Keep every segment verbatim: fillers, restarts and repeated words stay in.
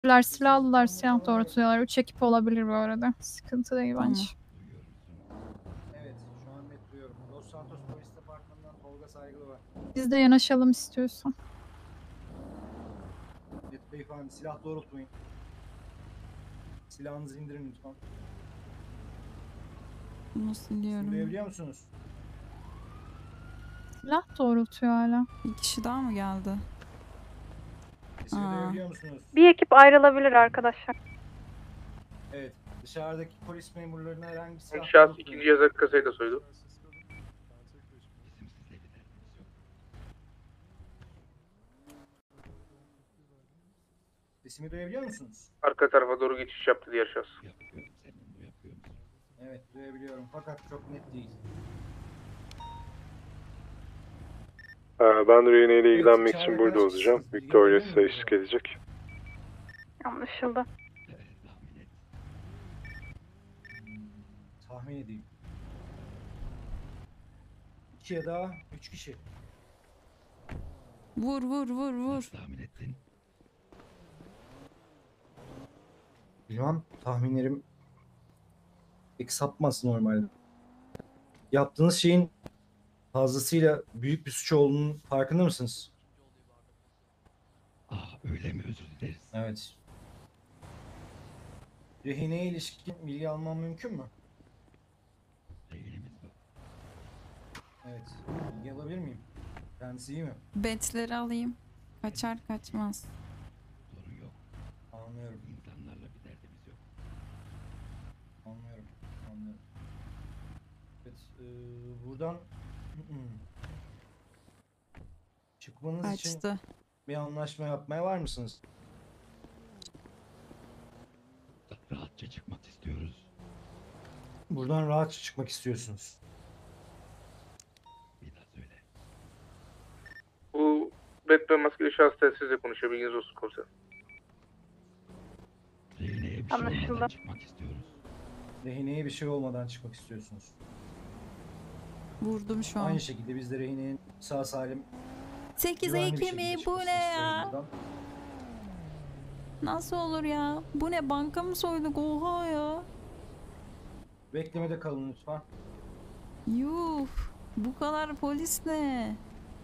Silah silahlılar, silah doğrultuyorlar. Üç ekip olabilir bu arada. Sıkıntı değil Tamam. bence. Evet, şu an net duyuyorum. Los Santos Polis Departmanı'ndan Tolga Saygılı var. Biz de yanaşalım istiyorsan. Evet beyefendi, silah doğrultmayın. Silahınızı indirin lütfen. Nasıl Siz diyorum? duyabiliyor musunuz? Silah doğrultuyor hala. Bir kişi daha mı geldi? Sesimi Aa. duyabiliyor musunuz? Bir ekip ayrılabilir arkadaşlar. Evet, dışarıdaki polis memurlarına herhangi bir silah Şahıs doğrultmayın. ikinci yazar kasayı da soydu. Sesimi duyabiliyor musunuz? Arka tarafa doğru geçiş yaptı diğer şahıs. Evet, duyabiliyorum fakat çok net değil. Ben Reyne ile ilgilenmek Evet, için içeride burada kaç olacağım. kişisiniz? Victoria Bilgi size verebilir eşlik miyim? edecek. Anlaşıldı. Tahmin edeyim. İki ya da üç kişi. Vur vur vur vur. Bilmem, tahminlerim pek sapmaz normalde. Yaptığınız şeyin fazlasıyla büyük bir suç olduğunun farkında mısınız? Ah öyle mi, özür dileriz. Evet. Rehineye ilişkin bilgi almam mümkün mü? Rehinemiz bu. Evet. Bilgi alabilir miyim? Kendisi iyi mi? Betleri alayım. Kaçar kaçmaz. Sorun yok. Anlıyorum. İnsanlarla bir derdimiz yok. Anlıyorum. Anlıyorum. Evet. E, buradan çıkmanız için Kaçtı. bir anlaşma yapmaya var mısınız? Rahatça çıkmak istiyoruz. Buradan rahatça çıkmak istiyorsunuz. Bir daha söyle. Bu Batman maskeli şahıs telsizle konuşuyor. Bilginiz olsun komiserim. Rehineye bir şey Anlaşıldı. olmadan çıkmak istiyoruz. Rehineye bir şey olmadan çıkmak istiyorsunuz. Vurdum şu an. Aynı şekilde biz de rehinenin sağ salim sekiz güvenli bir Ekim şekilde mi? Bu çıkmasını ne istiyoruz ya? buradan. Nasıl olur ya? Bu ne, banka mı soyduk? Oha ya. Beklemede kalın lütfen. Yuh. Bu kadar polis ne?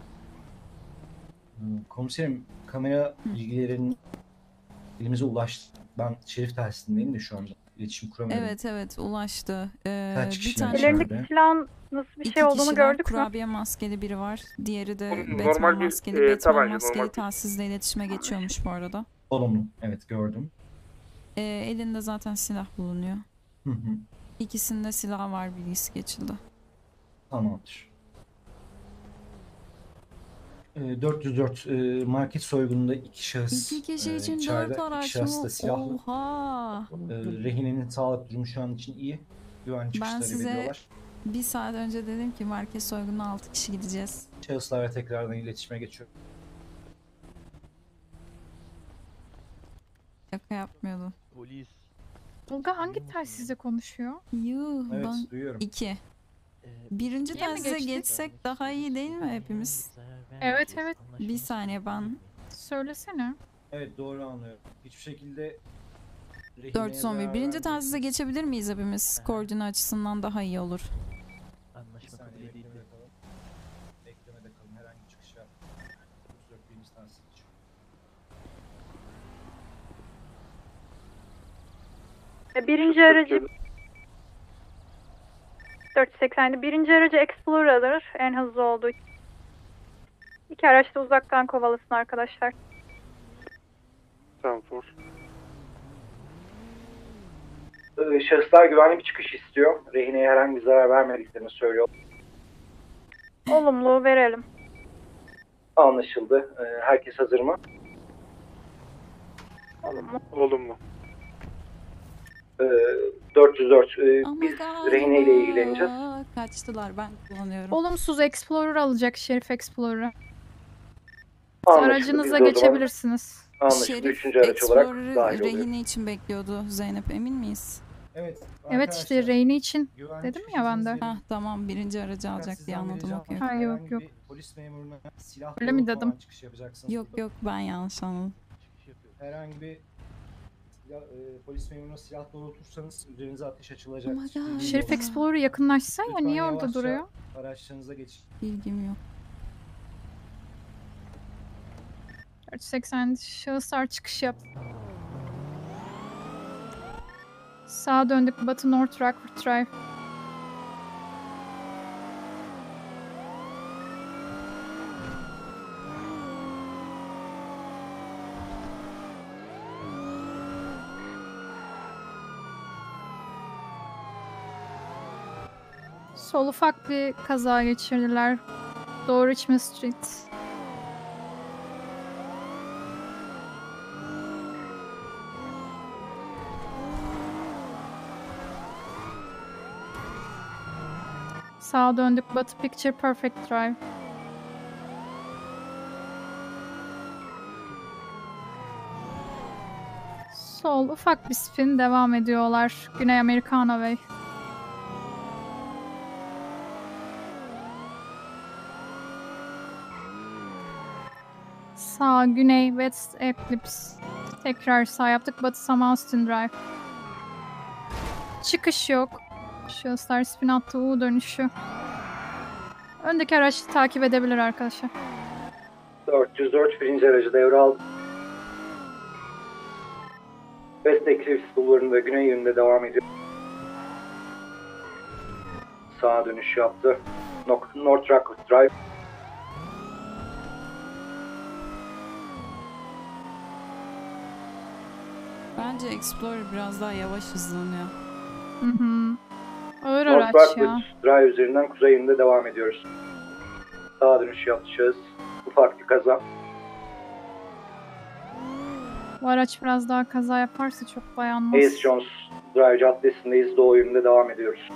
Hmm, Komiserim, kamera bilgilerin elimize ulaştı. Ben şerif telsizindeyim de şu anda. İletişim kuramıyorum. Evet evet ulaştı. Ee, Kaç bir kişi tane var? Ellerindeki Nerede? silahın nasıl bir İki şey olduğunu kişiler, gördük mü? kurabiye maskeli biri var. Diğeri de Normal Batman bir, maskeli. e, Batman tabanca, maskeli normal bir- telsizle iletişime geçiyormuş bu arada. Olumlu. Evet, gördüm. Ee, elinde zaten silah bulunuyor. Hı hı. İkisinde silah var, bilgisi geçildi. Tamamdır. Ee, dört yüz dört e, market soygununda iki şahıs İki kişi e, için içeride, dört iki araç şahıs mı? da silahlı. Oha! Ee, rehinenin sağlık durumu şu an için iyi. Güvenli çıkış Ben talep size- ediyorlar. Bir saat önce dedim ki market soygununa altı kişi gideceğiz. Şahıslarla tekrardan iletişime geçiyor. Şaka yapmıyordum. Polis. Tolga hangi telsizle konuşuyor? Yuh Evet, ben... duyuyorum. İki. Ee, Birinci İkiye mi telsize geçtik? geçsek daha iyi değil mi hepimiz? Evet, evet. Bir saniye ben... Söylesene. Evet, doğru anlıyorum. Hiçbir şekilde rehineye dört on bir. zarar Birinci telsize vermeyeceksiniz. geçebilir miyiz hepimiz? Koordine açısından daha iyi olur. Bir Anlaşma kabul saniye edildi. beklemede kalın. Beklemede kalın. Herhangi bir çıkış yap. otuz dört birinci tanesi için. E, Birinci aracı dört yüz seksen. Birinci aracı Explorer'dır. En hızlı olduğu için. İki araç da uzaktan kovalasın arkadaşlar. Stanford. Ee, şahıslar güvenli bir çıkış istiyor. Rehineye herhangi bir zarar vermediklerini söylüyor. Olumlu verelim. Anlaşıldı. Ee, herkes hazır mı? Olumlu. Olumlu. Ee, dört yüz dört. Ee, Ama biz galiba rehineyle ilgileneceğiz. kaçtılar, ben kullanıyorum. Olumsuz Explorer alacak, Şerif Explorer'ı. Anlaşıldı. Aracınıza Biz de o zaman- geçebilirsiniz. Anlaşıldı. Şerif Üçüncü araç olarak Explorer'ı dahil oluyor. rehine için bekliyordu Zeynep, emin miyiz? Evet. Evet işte Reyni için. güvenli dedim çıkış ya ben de. izninizi verin. Hah tamam, birinci aracı alacak Sizden diye anladım, vereceğim okey. Ha, yok, herhangi yok. bir Polis memuruna silah Öyle mi doğrultmadan dedim? çıkış yapacaksınız Yok burada. yok, ben yanlış anladım. Çıkış yapıyoruz. Herhangi bir Ya, e, polis memuruna silah doğrultursanız üzerinize ateş açılacak. Oh my God. Bilginiz Şerif olsun. Explorer yakınlaşsa ya, Lütfen niye orada yavaşça duruyor? Araçlarınıza geçin. Bilgim yok. dört seksen şahıslar çıkış yap. Sağa döndük, Batı North Rockford Drive. Sol ufak bir kaza geçirdiler. Doğru Richmond Street. Sağa döndük, Batı Picture Perfect Drive. Sol ufak bir spin, devam ediyorlar. Güney Americana Way. Sağ, güney, West Eclipse. Tekrar sağ yaptık, Batı Sam Austin Drive. Çıkış yok. Şahıslar spin attı, U dönüşü. Öndeki araçı takip edebilir arkadaşlar. dört yüz dört birinci aracı devraldı. West Eclipse bulvarında güney yönünde devam ediyor. Sağa dönüş yaptı. North Rockford Drive. Bence Explorer biraz daha yavaş hızlanıyor. Hı hı. Ağır North araç Rockford ya. Drive üzerinden kuzey yönünde devam ediyoruz. Sağa dönüş yapacağız. Ufak bir kaza. Bu araç biraz daha kaza yaparsa çok dayanmaz. Hayes Jones Drive caddesindeyiz. Doğu yönünde devam ediyoruz.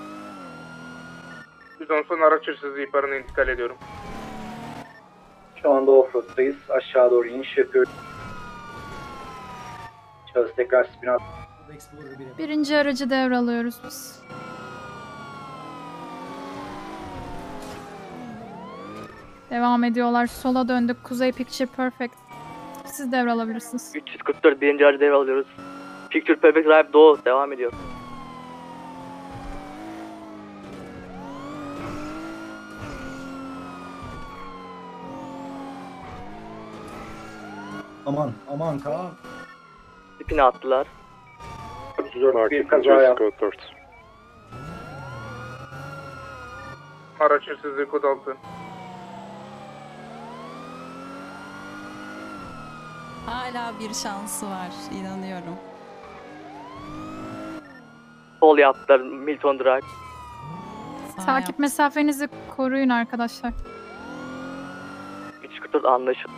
yüz on son araç hırsızlığı ihbarına intikal ediyorum. Şu anda offroad'dayız. Aşağı doğru iniş yapıyoruz. Şahıs tekrar spin at. Birinci aracı devralıyoruz biz. Devam ediyorlar. Sola döndük. Kuzey Picture Perfect. Siz devralabilirsiniz. üç yüz kırk dört birinci aracı devralıyoruz. Picture Perfect Drive Doğu devam ediyor. Aman aman Kaan. Spin'e attılar. Bir kaza yaptı. Araç hırsızlığı kod altı. Hala bir şansı var. İnanıyorum. Sol yaptılar Milton Drive. Sağ Takip yap. mesafenizi koruyun arkadaşlar. üç yüz kırk dört anlaşıldı.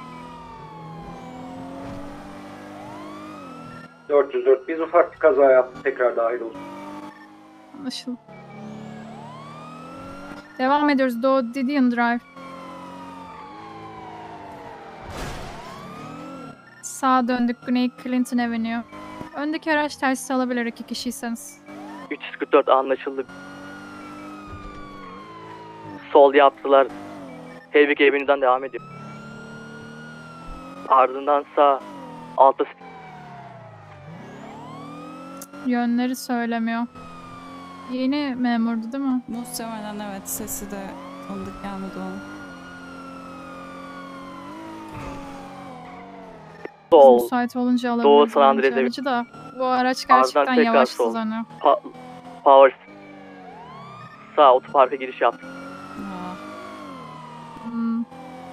dört yüz dört biz ufak bir kaza yaptık. Tekrar dahil olduk. Anlaşıldı. Devam ediyoruz. Doğu Didion Drive. Sağa döndük. Güney Clinton Avenue. Öndeki araç tersi alabilir iki kişiyseniz. üç yüz kırk dört anlaşıldı. Sol yaptılar. Helvik Avenue'dan devam ediyor. Ardından sağ altı Yönleri söylemiyor. Yeni memurdu değil mi? Muhtemelen evet. Sesi de tanıdık gelmedi onun. Biz sol. müsait olunca Doğu alabiliriz San birinci Andreas'e- aracı da. Bu araç Ardından gerçekten tekrar yavaş sol. hızlanıyor. Pa- Power sağ otoparka giriş yaptı. Aa, Hmm.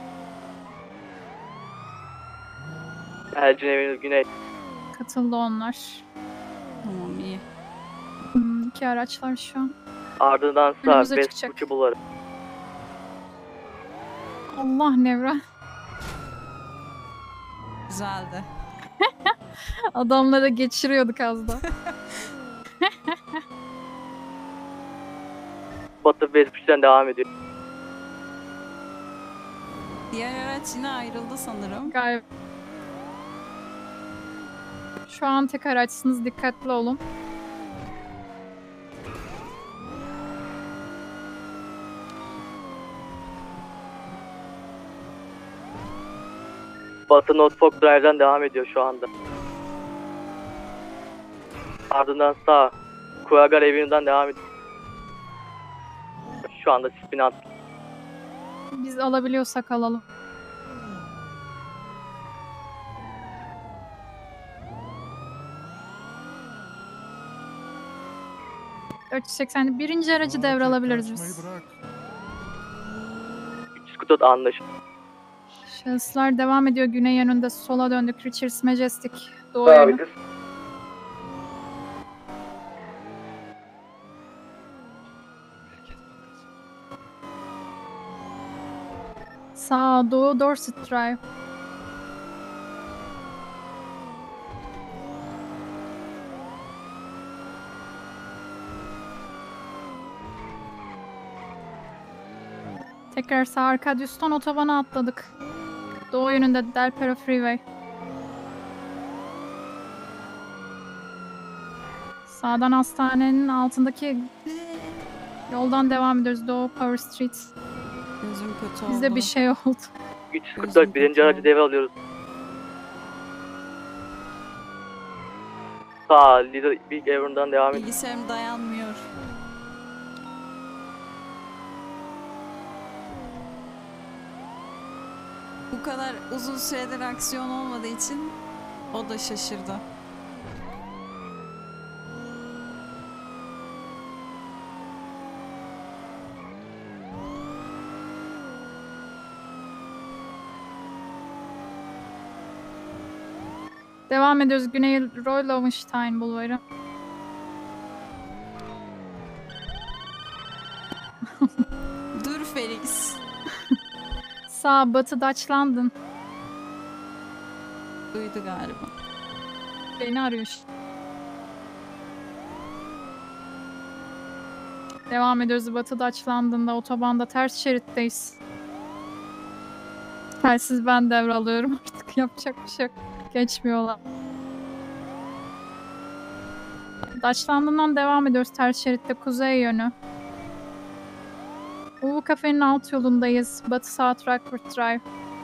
Elgin Avenue güney. Katıldı onlar. tamam iyi. Hmm, iki araç var şu an. Ardından sağ Önümüze West çıkacak. Bucci Bulvarı. Allah Nevra. Güzeldi. Adamları geçiriyorduk az da. Batı West Bucci'den devam ediyor. Diğer araç yine ayrıldı sanırım. Galiba. Şu an tek araçsınız. Dikkatli olun. Batı Norfolk Drive'den devam ediyor şu anda. Ardından sağ. Kuyagar Avenue'dan devam ediyor. Şu anda spinat. Biz alabiliyorsak alalım. dört yüz seksen. Birinci aracı devralabiliriz biz. üç yüz kırk dört anlaşıldı. Şahıslar devam ediyor. Güney yönünde sola döndük. Richards Majestic. Doğu yönü. Merkez bankası. Sağ doğu Dorset Drive. Tekrar sağ Arkadius'tan otobana atladık. Doğu yönünde Del Perro Freeway. Sağdan hastanenin altındaki yoldan devam ediyoruz. Doğu Power Street. Gözüm kötü oldu. Bizde bir şey oldu. üç yüz kırk dört birinci aracı devralıyoruz. Sağ Little Big Avenue'dan devam ediyor. Bilgisayarım dayanmıyor. Bu kadar uzun süredir aksiyon olmadığı için o da şaşırdı. Devam ediyoruz. Güney Roy Lowenstein Bulvarı. Dur Felix. Sağ batı Dutch London. Duydu galiba. Beni arıyor. Devam ediyoruz. Batı Dutch London'da otobanda ters şeritteyiz. Telsiz ben devralıyorum artık. Yapacak bir şey yok. Geçmiyorlar. Dutch London'dan devam ediyoruz. Ters şeritte kuzey yönü. Uğur Kafe'nin alt yolundayız. Batı South Rockford Drive.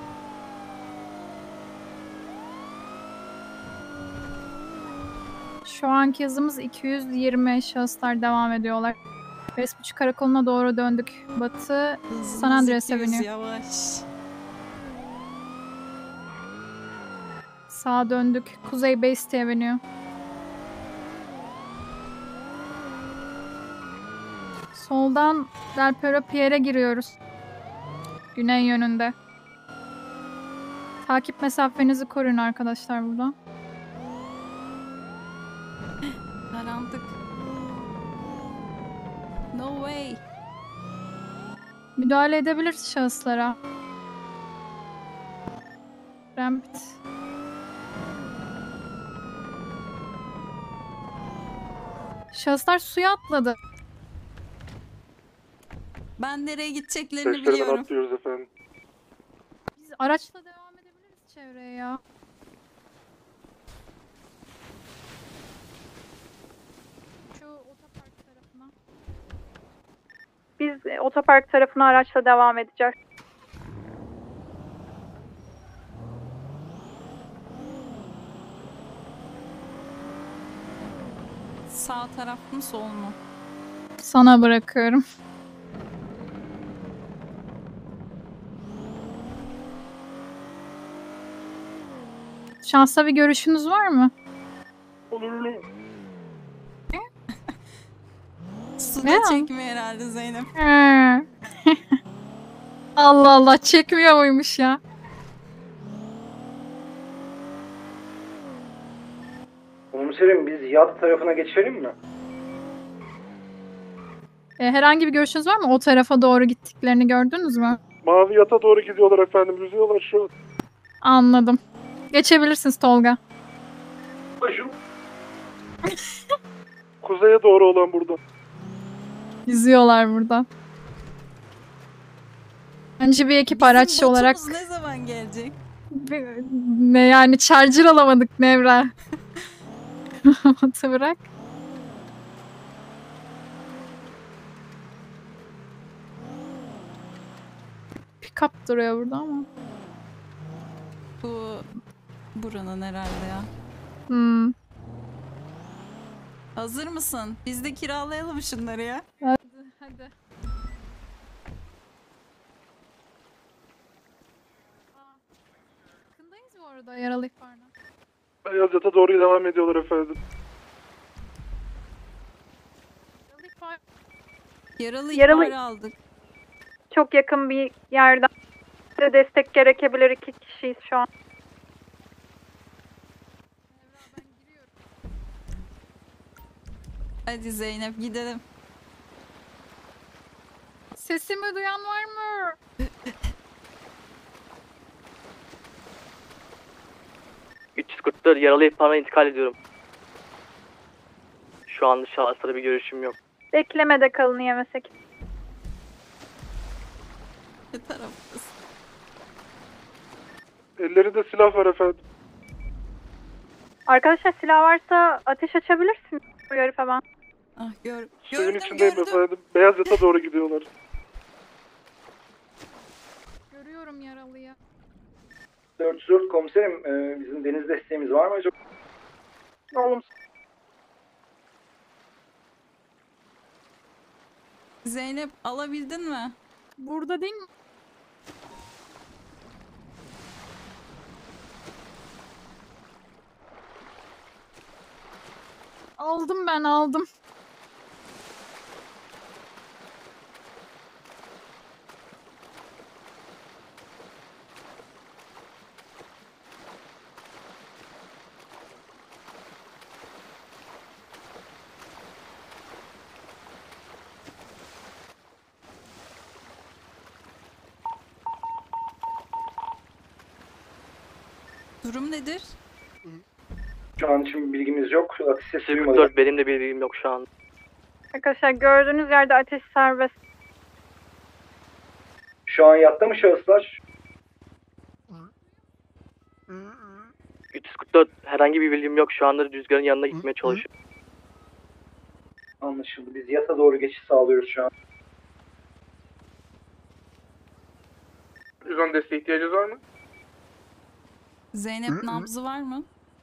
Şu anki hızımız iki yüz yirmi. Şahıslar devam ediyorlar. Vespucci Karakolu'na doğru döndük. Batı Hızımız San Andreas iki yüz, Avenue. Yavaş. Sağa döndük. Kuzey Bay City Avenue. Soldan Del Perro Pierre'e giriyoruz. Güney yönünde. Takip mesafenizi koruyun arkadaşlar burada. Karanlık. No way. Müdahale edebiliriz şahıslara. Rampit. Şahıslar suya atladı. Ben nereye gideceklerini biliyorum. atlıyoruz efendim. Biz araçla devam edebiliriz çevreye ya. Şu otopark tarafına. Biz e, otopark tarafına araçla devam edeceğiz. Sağ taraf mı sol mu? Sana bırakıyorum. Şansla bir görüşünüz var mı? Su Ne da ya? çekmiyor herhalde Zeynep. He. Allah Allah, çekmiyor muymuş ya? Komiserim biz yat tarafına geçelim mi? E, herhangi bir görüşünüz var mı? O tarafa doğru gittiklerini gördünüz mü? Mavi yata doğru gidiyorlar efendim. Yüzüyorlar şu an. Anladım. Geçebilirsiniz Tolga. Kuzeye doğru olan burada. Yüzüyorlar burada. Önce bir ekip Bizim araç olarak... botumuz ne zaman gelecek? Bir- Ne yani, charger alamadık Nevra. Atı bırak. Pick-up duruyor burada ama. Bu buranın herhalde ya. Hmm. Hazır mısın? Biz de kiralayalım şunları ya. Hadi hadi. Aa, yakındayız bu arada yaralı ihbarına. Beyaz yata doğru devam ediyorlar efendim. Yaralı ihbar. Yaralı, Yaralı- ihbarı aldık. Çok yakın bir yerden size destek gerekebilir. İki kişiyiz şu an. Evra ben giriyorum. Hadi Zeynep gidelim. Sesimi duyan var mı? üç yüz kırk dört yaralı ihbarına intikal ediyorum. Şu an şahıslara bir görüşüm yok. Beklemede kalın yemesek. Ne taraftasın? Ellerinde silah var efendim. Arkadaşlar silah varsa ateş açabilirsin. Uyarıp hemen. Ah gör, Suyun gördüm içindeyim gördüm. efendim. Beyaz yata doğru gidiyorlar. Görüyorum yaralıyı. dört yüz dört komiserim, e, bizim deniz desteğimiz var mı acaba? Oğlum Zeynep alabildin mi? Burada değil mi? Aldım ben aldım. Durum nedir? Şu an için bir bilgimiz yok. Atış sesi üç yüz kırk duymadık. dört benim de bir bilgim yok şu an. Arkadaşlar gördüğünüz yerde ateş serbest. Şu an yatta mı şahıslar? üç yüz kırk dört herhangi bir bilgim yok. Şu anda rüzgarın yanına gitmeye çalışıyorum. Anlaşıldı. Biz yata doğru geçiş sağlıyoruz şu an. yüz on desteğe ihtiyacınız var mı? Zeynep nabzı var mı?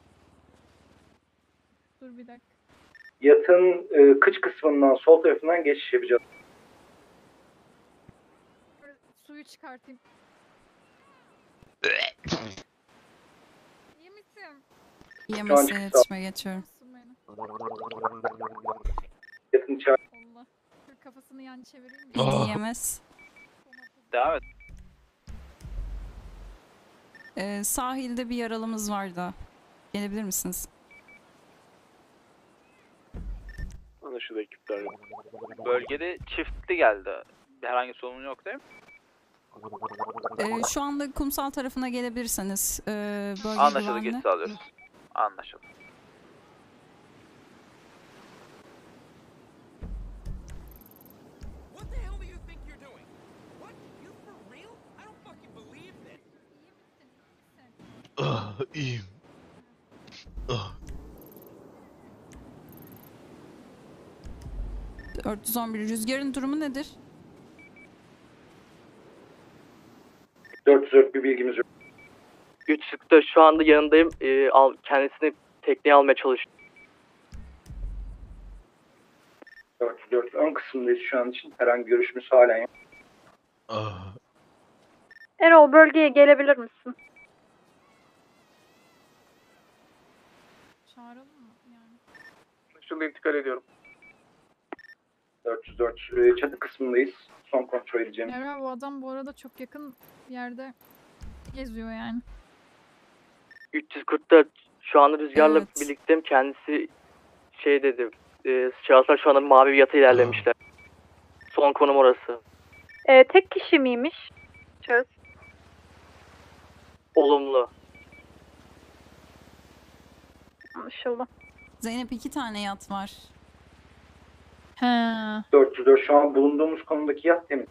Dur bir dakika. Yatın e, kıç kısmından, sol tarafından geçiş yapacağız. Suyu çıkartayım. İyi misin? Yemezse çıktı. iletişime geçiyorum. Su beni. Yatın içeri. Allah. Dur kafasını yan çevireyim mi? İyi yemez. Devam et. Ee, sahilde bir yaralımız var da. Gelebilir misiniz? Anlaşıldı ekipler. Bölgede çiftli geldi. Herhangi sorun yok değil mi? Ee, şu anda kumsal tarafına gelebilirseniz. E, bölge Anlaşıldı, güvenli. geçiş alıyoruz. Anlaşıldı. What the hell do you think you're doing? What? You for real? I don't fucking believe this. Ah, iyiyim. Ah. dört yüz on bir rüzgarın durumu nedir? dört yüz dört bir bilgimiz yok. üç yüz kırk dört şu anda yanındayım. Ee, al, kendisini tekneye almaya çalışıyorum. dört yüz dört ön kısımdayız şu an için. Herhangi bir görüşümüz halen yok. Ah. Erol bölgeye gelebilir misin? Çağıralım mı yani? Anlaşıldı, intikal ediyorum. dört yüz dört e, çatı kısmındayız. Son kontrol edeceğim. Evra bu adam bu arada çok yakın bir yerde geziyor yani. üç yüz kırk dört şu anda rüzgarla Evet. birlikteyim. Kendisi şey dedi. E, şahıslar şu anda mavi bir yata ilerlemişler. Son konum orası. Ee, tek kişi miymiş? Şahıs. Olumlu. Anlaşıldı. Zeynep iki tane yat var. He. dört yüz dört şu an bulunduğumuz konumdaki yat temiz.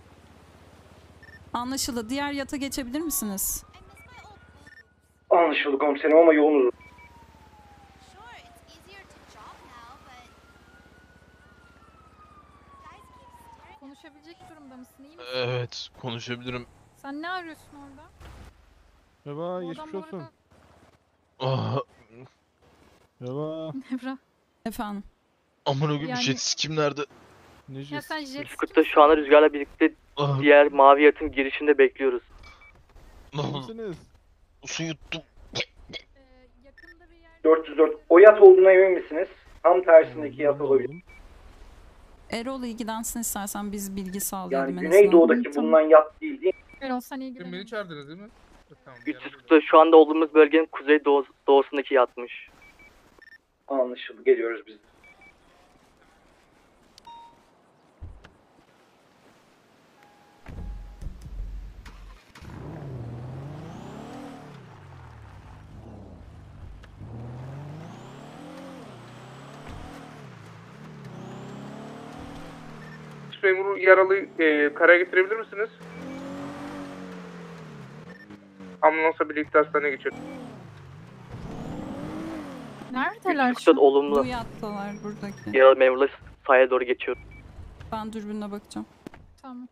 Anlaşıldı. Diğer yata geçebilir misiniz? Anlaşıldı komiserim ama yolunuz uzun. Sure, it's easier to jog now, but guys keep staring. Konuşabilecek durumda mısın? İyi misin? Evet, konuşabilirim. Sen ne arıyorsun orada? Merhaba, Bu geçmiş adam bu olsun. arada... Ah. Merhaba. Evra. Efendim. Amına koyayım Yani- jet ski nerede? Ne Ya jet sen ski? jet Üst ski katta şu anda rüzgarla birlikte Ah, diğer mavi yatın girişinde bekliyoruz. ah, Kimsiniz? su yuttum. Ee, yakında bir yer... dört yüz dört. O yat olduğuna emin misiniz? Tam tersindeki yat Ben de olabilir. oldum. Erol ilgilensin istersen biz bilgi sağlayalım Yani en azından. Güneydoğu'daki Tamam. bulunan yat değil değil mi? Erol sen Dün ilgilen. beni çağırdınız değil mi? Tamam. üç yüz kırkta şu anda olduğumuz bölgenin kuzey doğu, doğusundaki yatmış. Anlaşıldı. Geliyoruz biz. Memuru yaralı e, karaya getirebilir misiniz? Ambulansla birlikte hastaneye geçiyoruz. Neredeler üç şu kırkta an? olumlu. Bu yattalar buradaki. Yaralı memurlar sahaya doğru geçiyor. Ben dürbünle bakacağım. Tamam.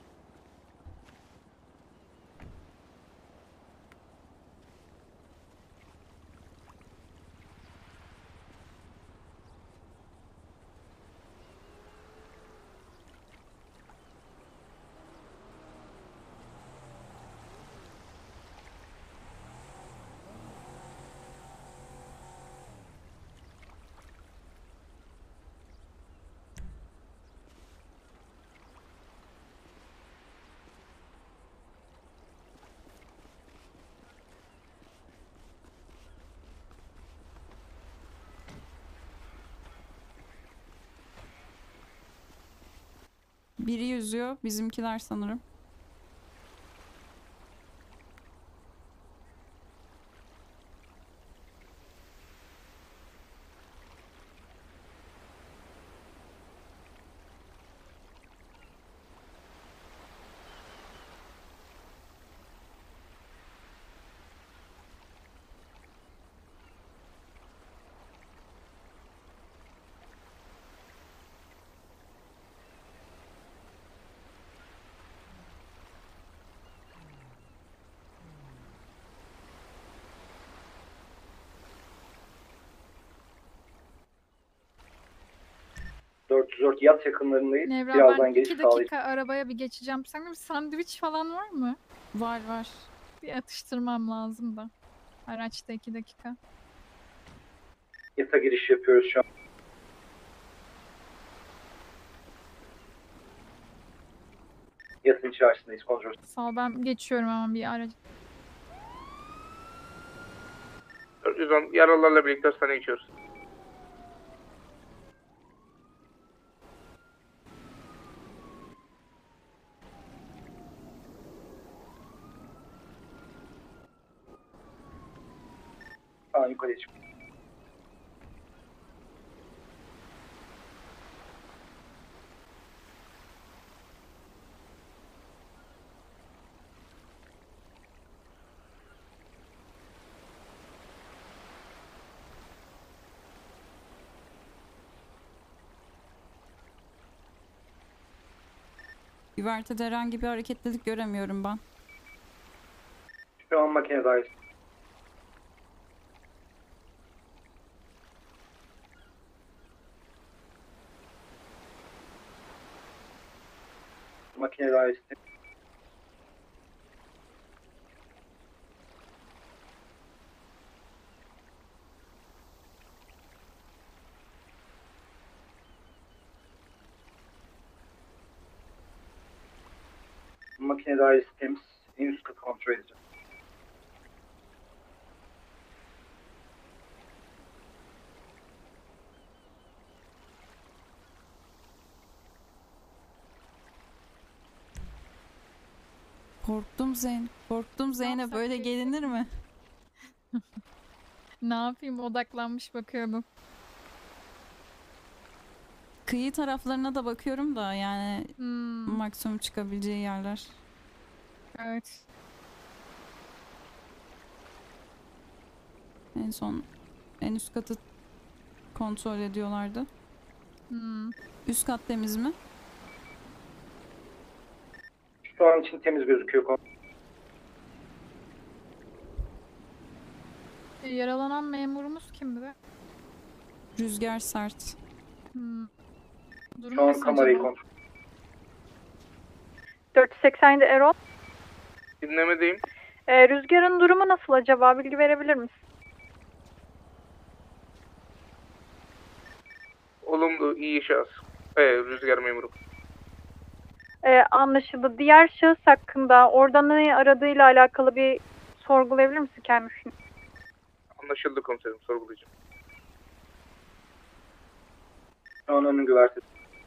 Biri yüzüyor. Bizimkiler sanırım. dört yüz dört yat yakınlarındayız. Nevra Birazdan ben geliş iki sağlayacağız. dakika arabaya bir geçeceğim. Senin bir sandviç falan var mı? Var var. Bir atıştırmam lazım da. Araçta iki dakika. Yata giriş yapıyoruz şu an. Yatın içerisindeyiz. Kontrol. Sağ ol, ben geçiyorum hemen bir araç. dört yüz on yaralılarla birlikte hastaneye geçiyoruz. Aa, yukarıya çık. Güvertede herhangi bir hareketlilik göremiyorum ben. Şu an makinedayız. Makinedayız. Makinedayız temiz. En üst katı kontrol edeceğim. Korktum Zeyn. Korktum Zeyn'e yapsak böyle ki? gelinir mi? Ne yapayım, odaklanmış bakıyordum. Kıyı taraflarına da bakıyorum da yani Hmm, maksimum çıkabileceği yerler. evet. En son en üst katı kontrol ediyorlardı. Hmm. Üst kat temiz mi? Şu an için temiz gözüküyor. E, yaralanan memurumuz kimdi be? Rüzgar sert. Hmm. Durum Şu an nasıl kamerayı acaba? kontrol. dört yüz seksen yedi Erol. Dinlemedeyim. Ee, rüzgarın durumu nasıl acaba? Bilgi verebilir misin? Olumlu, iyi şahıs. Ee, rüzgar memuru. Ee, anlaşıldı. Diğer şahıs hakkında orada ne aradığıyla alakalı bir sorgulayabilir misin kendisini? Anlaşıldı komiserim, sorgulayacağım. Şu an önün güvertesi.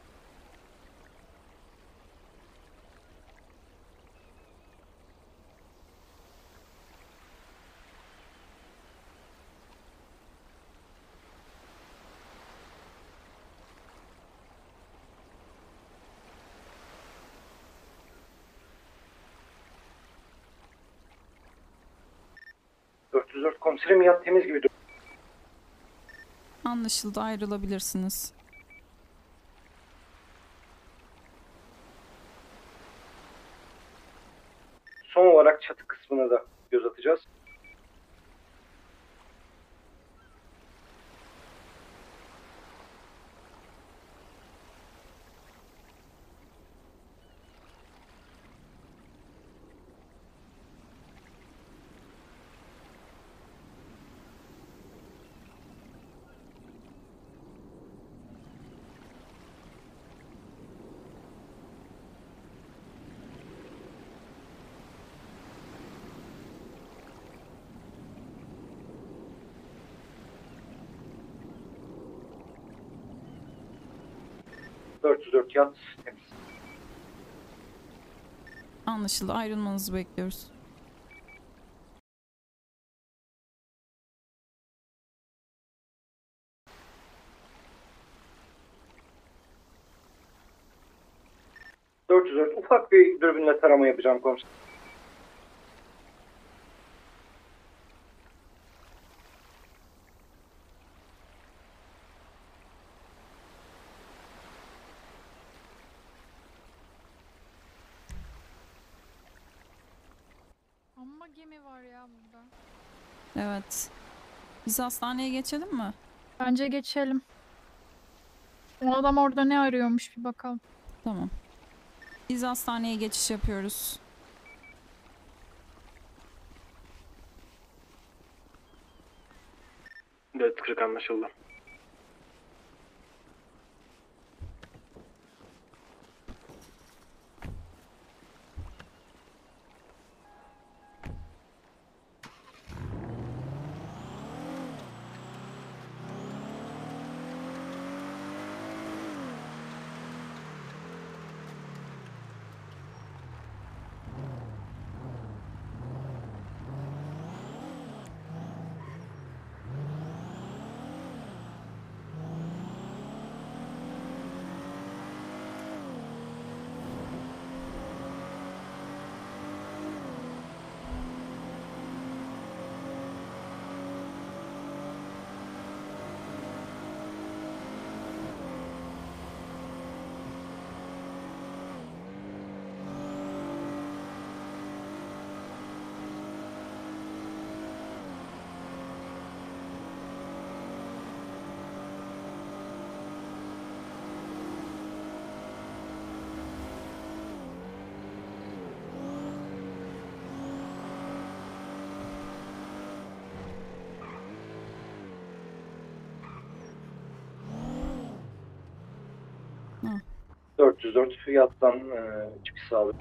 dört yüz dört komiserim, yat temiz gibi duruyor. Anlaşıldı, ayrılabilirsiniz. Son olarak çatı kısmına da göz atacağız. dört yüz dört yat temiz. Anlaşıldı, ayrılmanızı bekliyoruz. dört yüz dört ufak bir dürbünle tarama yapacağım komiserim. Amma gemi var ya burada. Evet. Biz hastaneye geçelim mi? Bence geçelim. O adam orada ne arıyormuş bir bakalım. Tamam. Biz hastaneye geçiş yapıyoruz. dört kırk anlaşıldı. dört yüz dört fiyattan e, çıkış sağladı.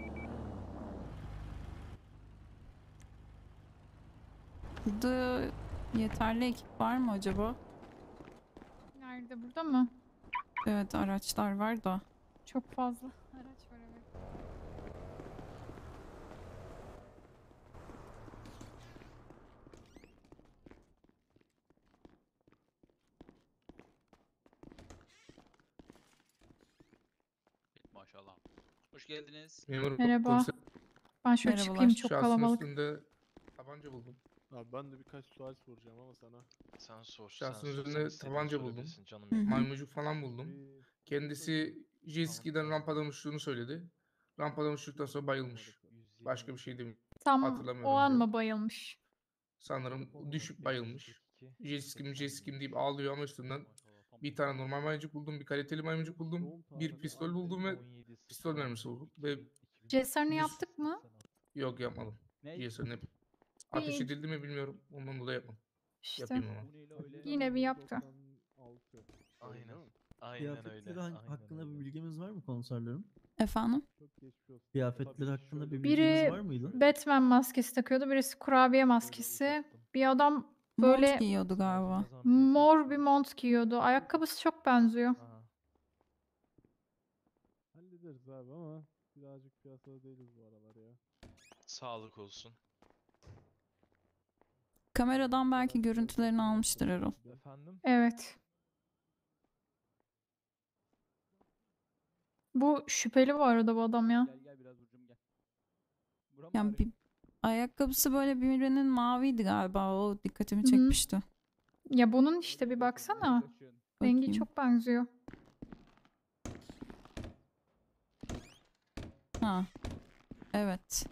Burada yeterli ekip var mı acaba? Nerede? Burada mı? Evet, araçlar var da. Çok fazla araç var evet. Maşallah. Hoş geldiniz. Memur Merhaba. komiser. Ben şöyle Merhabalar. çıkayım çok Şahsın kalabalık. üstünde tabanca buldum. Abi ben de birkaç sual soracağım ama sana. Sen sor. Şahsın sen sor, üzerinde sen istediğini tabanca buldum. sorabilirsin canım Hı hı. benim. Maymuncuk falan buldum. Bir- Kendisi jet ski'den rampadan uçtuğunu söyledi. Rampadan uçtuktan sonra bayılmış. Başka bir şey demiyor. Tam Hatırlamıyorum o an diyor. mı bayılmış? Sanırım düşüp bayılmış. Jet ski'm jet ski'm deyip ağlıyor ama üstünden Bir tane normal maymuncuk buldum, bir kaliteli maymuncuk buldum, bir pistol buldum ve pistol mermisi buldum. Ve C S R'ını yüz- yaptık mı? Yok yapmadım. G S R'ını ateş Bir edildi mi bilmiyorum. Ondan dolayı yapmam. işte Yapayım ama. yine bir yaptı. Aynen. Aynen Kıyafetleri öyle. han- Aynen hakkında öyle. bir bilgimiz var mı konserlerin? Efendim? Kıyafetleri hakkında bir Biri bilginiz var mıydı? Batman maskesi takıyordu, birisi kurabiye maskesi. Bir adam Mont böyle giyiyordu galiba. mor bir mont giyiyordu. Ayakkabısı çok benziyor. Aha. Hallederiz abi ama birazcık piyasada değiliz bu aralar ya. Sağlık olsun. Kameradan belki görüntülerini almıştır Erol. Efendim? Evet. Bu şüpheli bu arada bu adam ya. Gel gel biraz ucum gel. Buram Yani bir ayakkabısı böyle birinin maviydi galiba. O dikkatimi Hı hı. çekmişti. Ya bunun işte bir baksana. Rengi Bakayım. çok benziyor. Ha. Evet.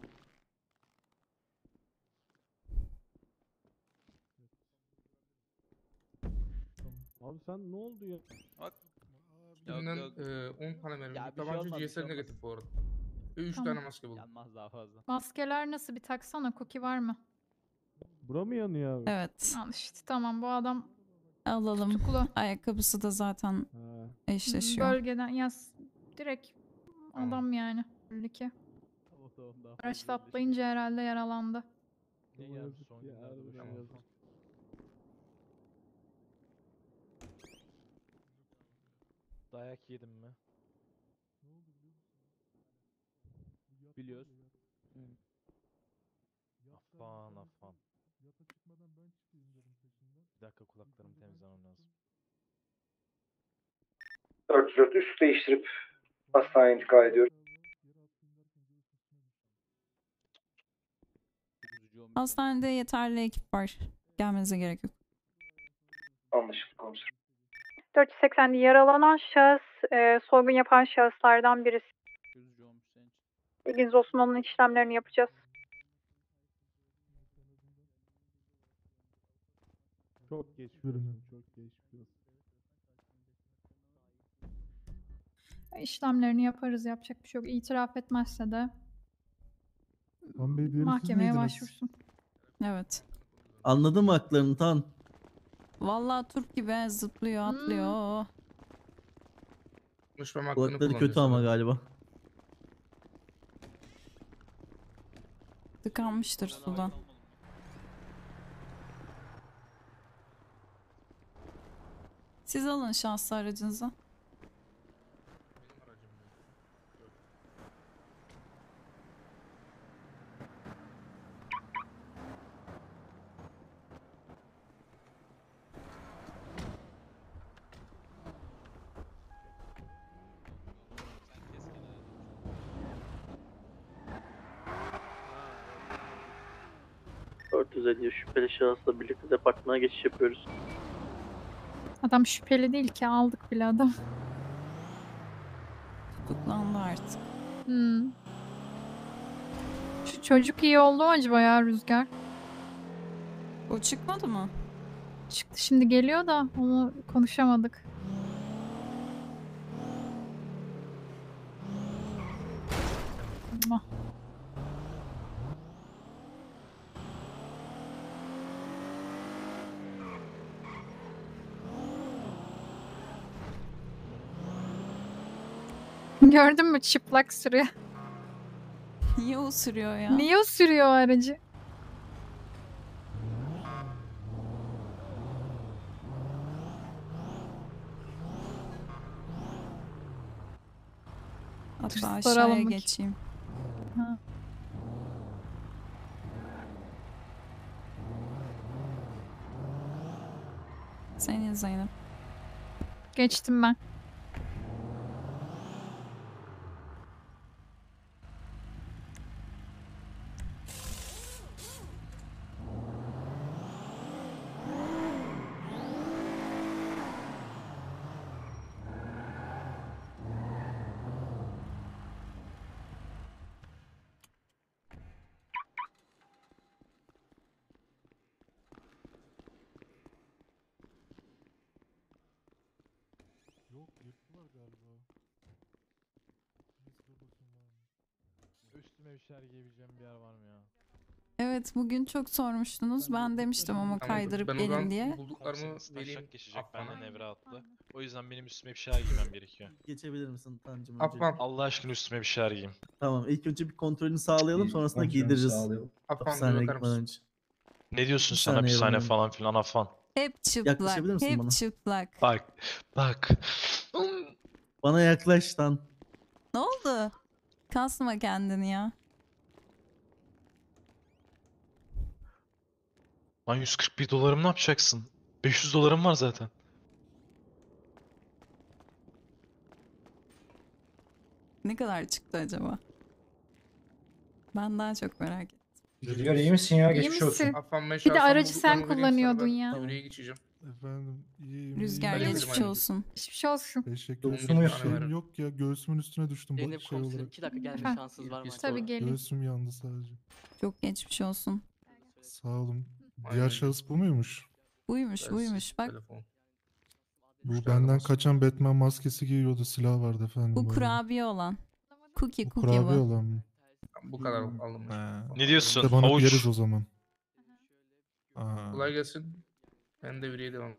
Abi sen ne oldu ya? Bak. Üstünden yok. e, on tane mermi. Ya Bir bir şey tabanca olmaz, bir G S şey R olmaz. negatif bu arada. Ve üç Tamam. tane maske buldum. Yanmaz daha fazla. Maskeler nasıl, bir taksana, cookie var mı? Bura mı yanıyor abi? Evet. Al işte, tamam, bu adam Alalım. tutuklu. Ayakkabısı da zaten Ha. eşleşiyor. Bölgeden yaz direkt Tamam. adam yani. Belli ki. Tamam tamam daha Araçta atlayınca herhalde yaralandı. Ne yazık ya harbiden yazık. Dayak yedim mi? Biliyoruz. Afan afan. Bir dakika kulaklarımı temizlemem lazım. dört yüz dört üst değiştirip hastaneye intikal ediyorum. Üzücü olmuş. Hastanede yeterli ekip var. Gelmenize gerek yok. Anlaşıldı komiserim. dört yüz seksende yaralanan şahıs e, soygun yapan şahıslardan birisi. Üzücü olmuş senin için. Bilginiz olsun, onun işlemlerini yapacağız. Çok geçmiş olsun. Çok geçmiş olsun. İşlemlerini yaparız, yapacak bir şey yok. İtiraf etmezse de Tan Bey, diğeri siz mahkemeye miydiniz? başvursun. Evet. Anladım haklarını Tan. Vallahi turp gibi zıplıyor, Hmm. atlıyor. Konuşmam hakkını Kulakları kullanıyor kötü ama sanırım. galiba. Tıkanmıştır sudan. Siz alın şahsı aracınıza. Benim aracım bu. Yok. dört yüz elli şüpheli şahısla birlikte departmana geçiş yapıyoruz. Adam şüpheli değil ki, aldık bile adam. Tutuklandı artık. Hmm. Şu çocuk iyi oldu mu acaba ya, Rüzgar? O çıkmadı mı? Çıktı, şimdi geliyor da onu konuşamadık. Mwah. Gördün mü, çıplak sürüyor. Niye o sürüyor ya? Niye o sürüyor o aracı? Hatta Dur, aşağıya soralım bakayım. geçeyim. Ha. Senin Zeynep. Geçtim ben. Yok yırttılar galiba. Neyse dur bakayım var mı? Üstüme bir şeyler giyebileceğim bir yer var mı ya? Evet bugün çok sormuştunuz. Ben demiştim ama Tamam, kaydırıp ben o gelin zaman diye. bulduklarımı Komiserimiz vereyim. taşak geçecek Affan'a. benden Nevra atlı. O yüzden benim üstüme bir şeyler giymem gerekiyor. Geçebilir misin Tancım önce? Affan. Allah aşkına üstüme bir şeyler giyeyim. Tamam, ilk önce bir kontrolünü sağlayalım, Bir sonrasında kontrolünü giydiririz. sağlayalım. Affan bir Hapishaneye bakar gitmeden mısın? önce. Ne diyorsun Bir sen saniye hapishane efendim. falan filan Afan? Hep çıplak. Yaklaşabilir misin Hep bana? çıplak. Bak, bak. Bana yaklaş lan. Ne oldu? Kasma kendini ya. Lan yüz kırk bir dolarım ne yapacaksın? beş yüz dolarım var zaten. Ne kadar çıktı acaba? Ben daha çok merak ettim. Rüzgar iyi misin ya? İyi Geçmiş olsun. misin? Affan ben Bir de şahsen aracı sen bulduklarımı vereyim, sonra kullanıyordun ben ya. devreye geçeceğim. Efendim iyiyim. Rüzgar Öyle iyiyim. dedim, geçmiş aynen. olsun. Geçmiş olsun. Teşekkür Dokusu ederim. mu Bir yok? şeyim yok ya, göğsümün üstüne düştüm bu Zeynep şey komiserim olarak. iki dakika gelme Efendim? şansınız var mı? Tabii Tabii gelin. Göğsüm yandı sadece. Çok geçmiş olsun. Sağ olun. Aynen. Diğer şahıs bu muymuş? Buymuş Versin buymuş. Bak telefon. Bu Üç tane benden maske. kaçan Batman maskesi giyiyordu, silah vardı efendim. bu böyle. kurabiye olan. Cookie Bu cookie kurabiye bu. olan mı? Bu kadar aldım. Ha. Ne diyorsun? İşte bana Havuç. yeriz o zaman. Aa. Kolay gelsin. Ben devreye devam.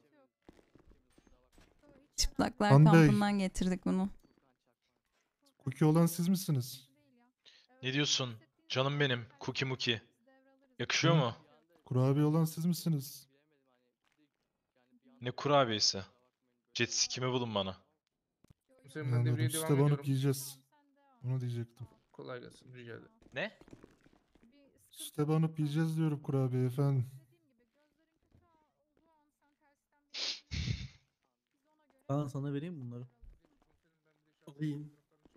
Çıplaklar Han Bey. kampından getirdik bunu. Cookie olan siz misiniz? Ne diyorsun? Canım benim. Cookie Muki. Yakışıyor Hı. mu? Kurabiye olan siz misiniz? Ne kurabiyesi? Jet ski'mi bulun bana. Komiserim ben Anladım. devreye devam Süste banıp ediyorum. giyeceğiz. Onu diyecektim. Kolay gelsin. Rica ederim. Ne? Süste banıp yiyeceğiz diyorum kurabiye efendim. Ben sana vereyim bunları. Alayım.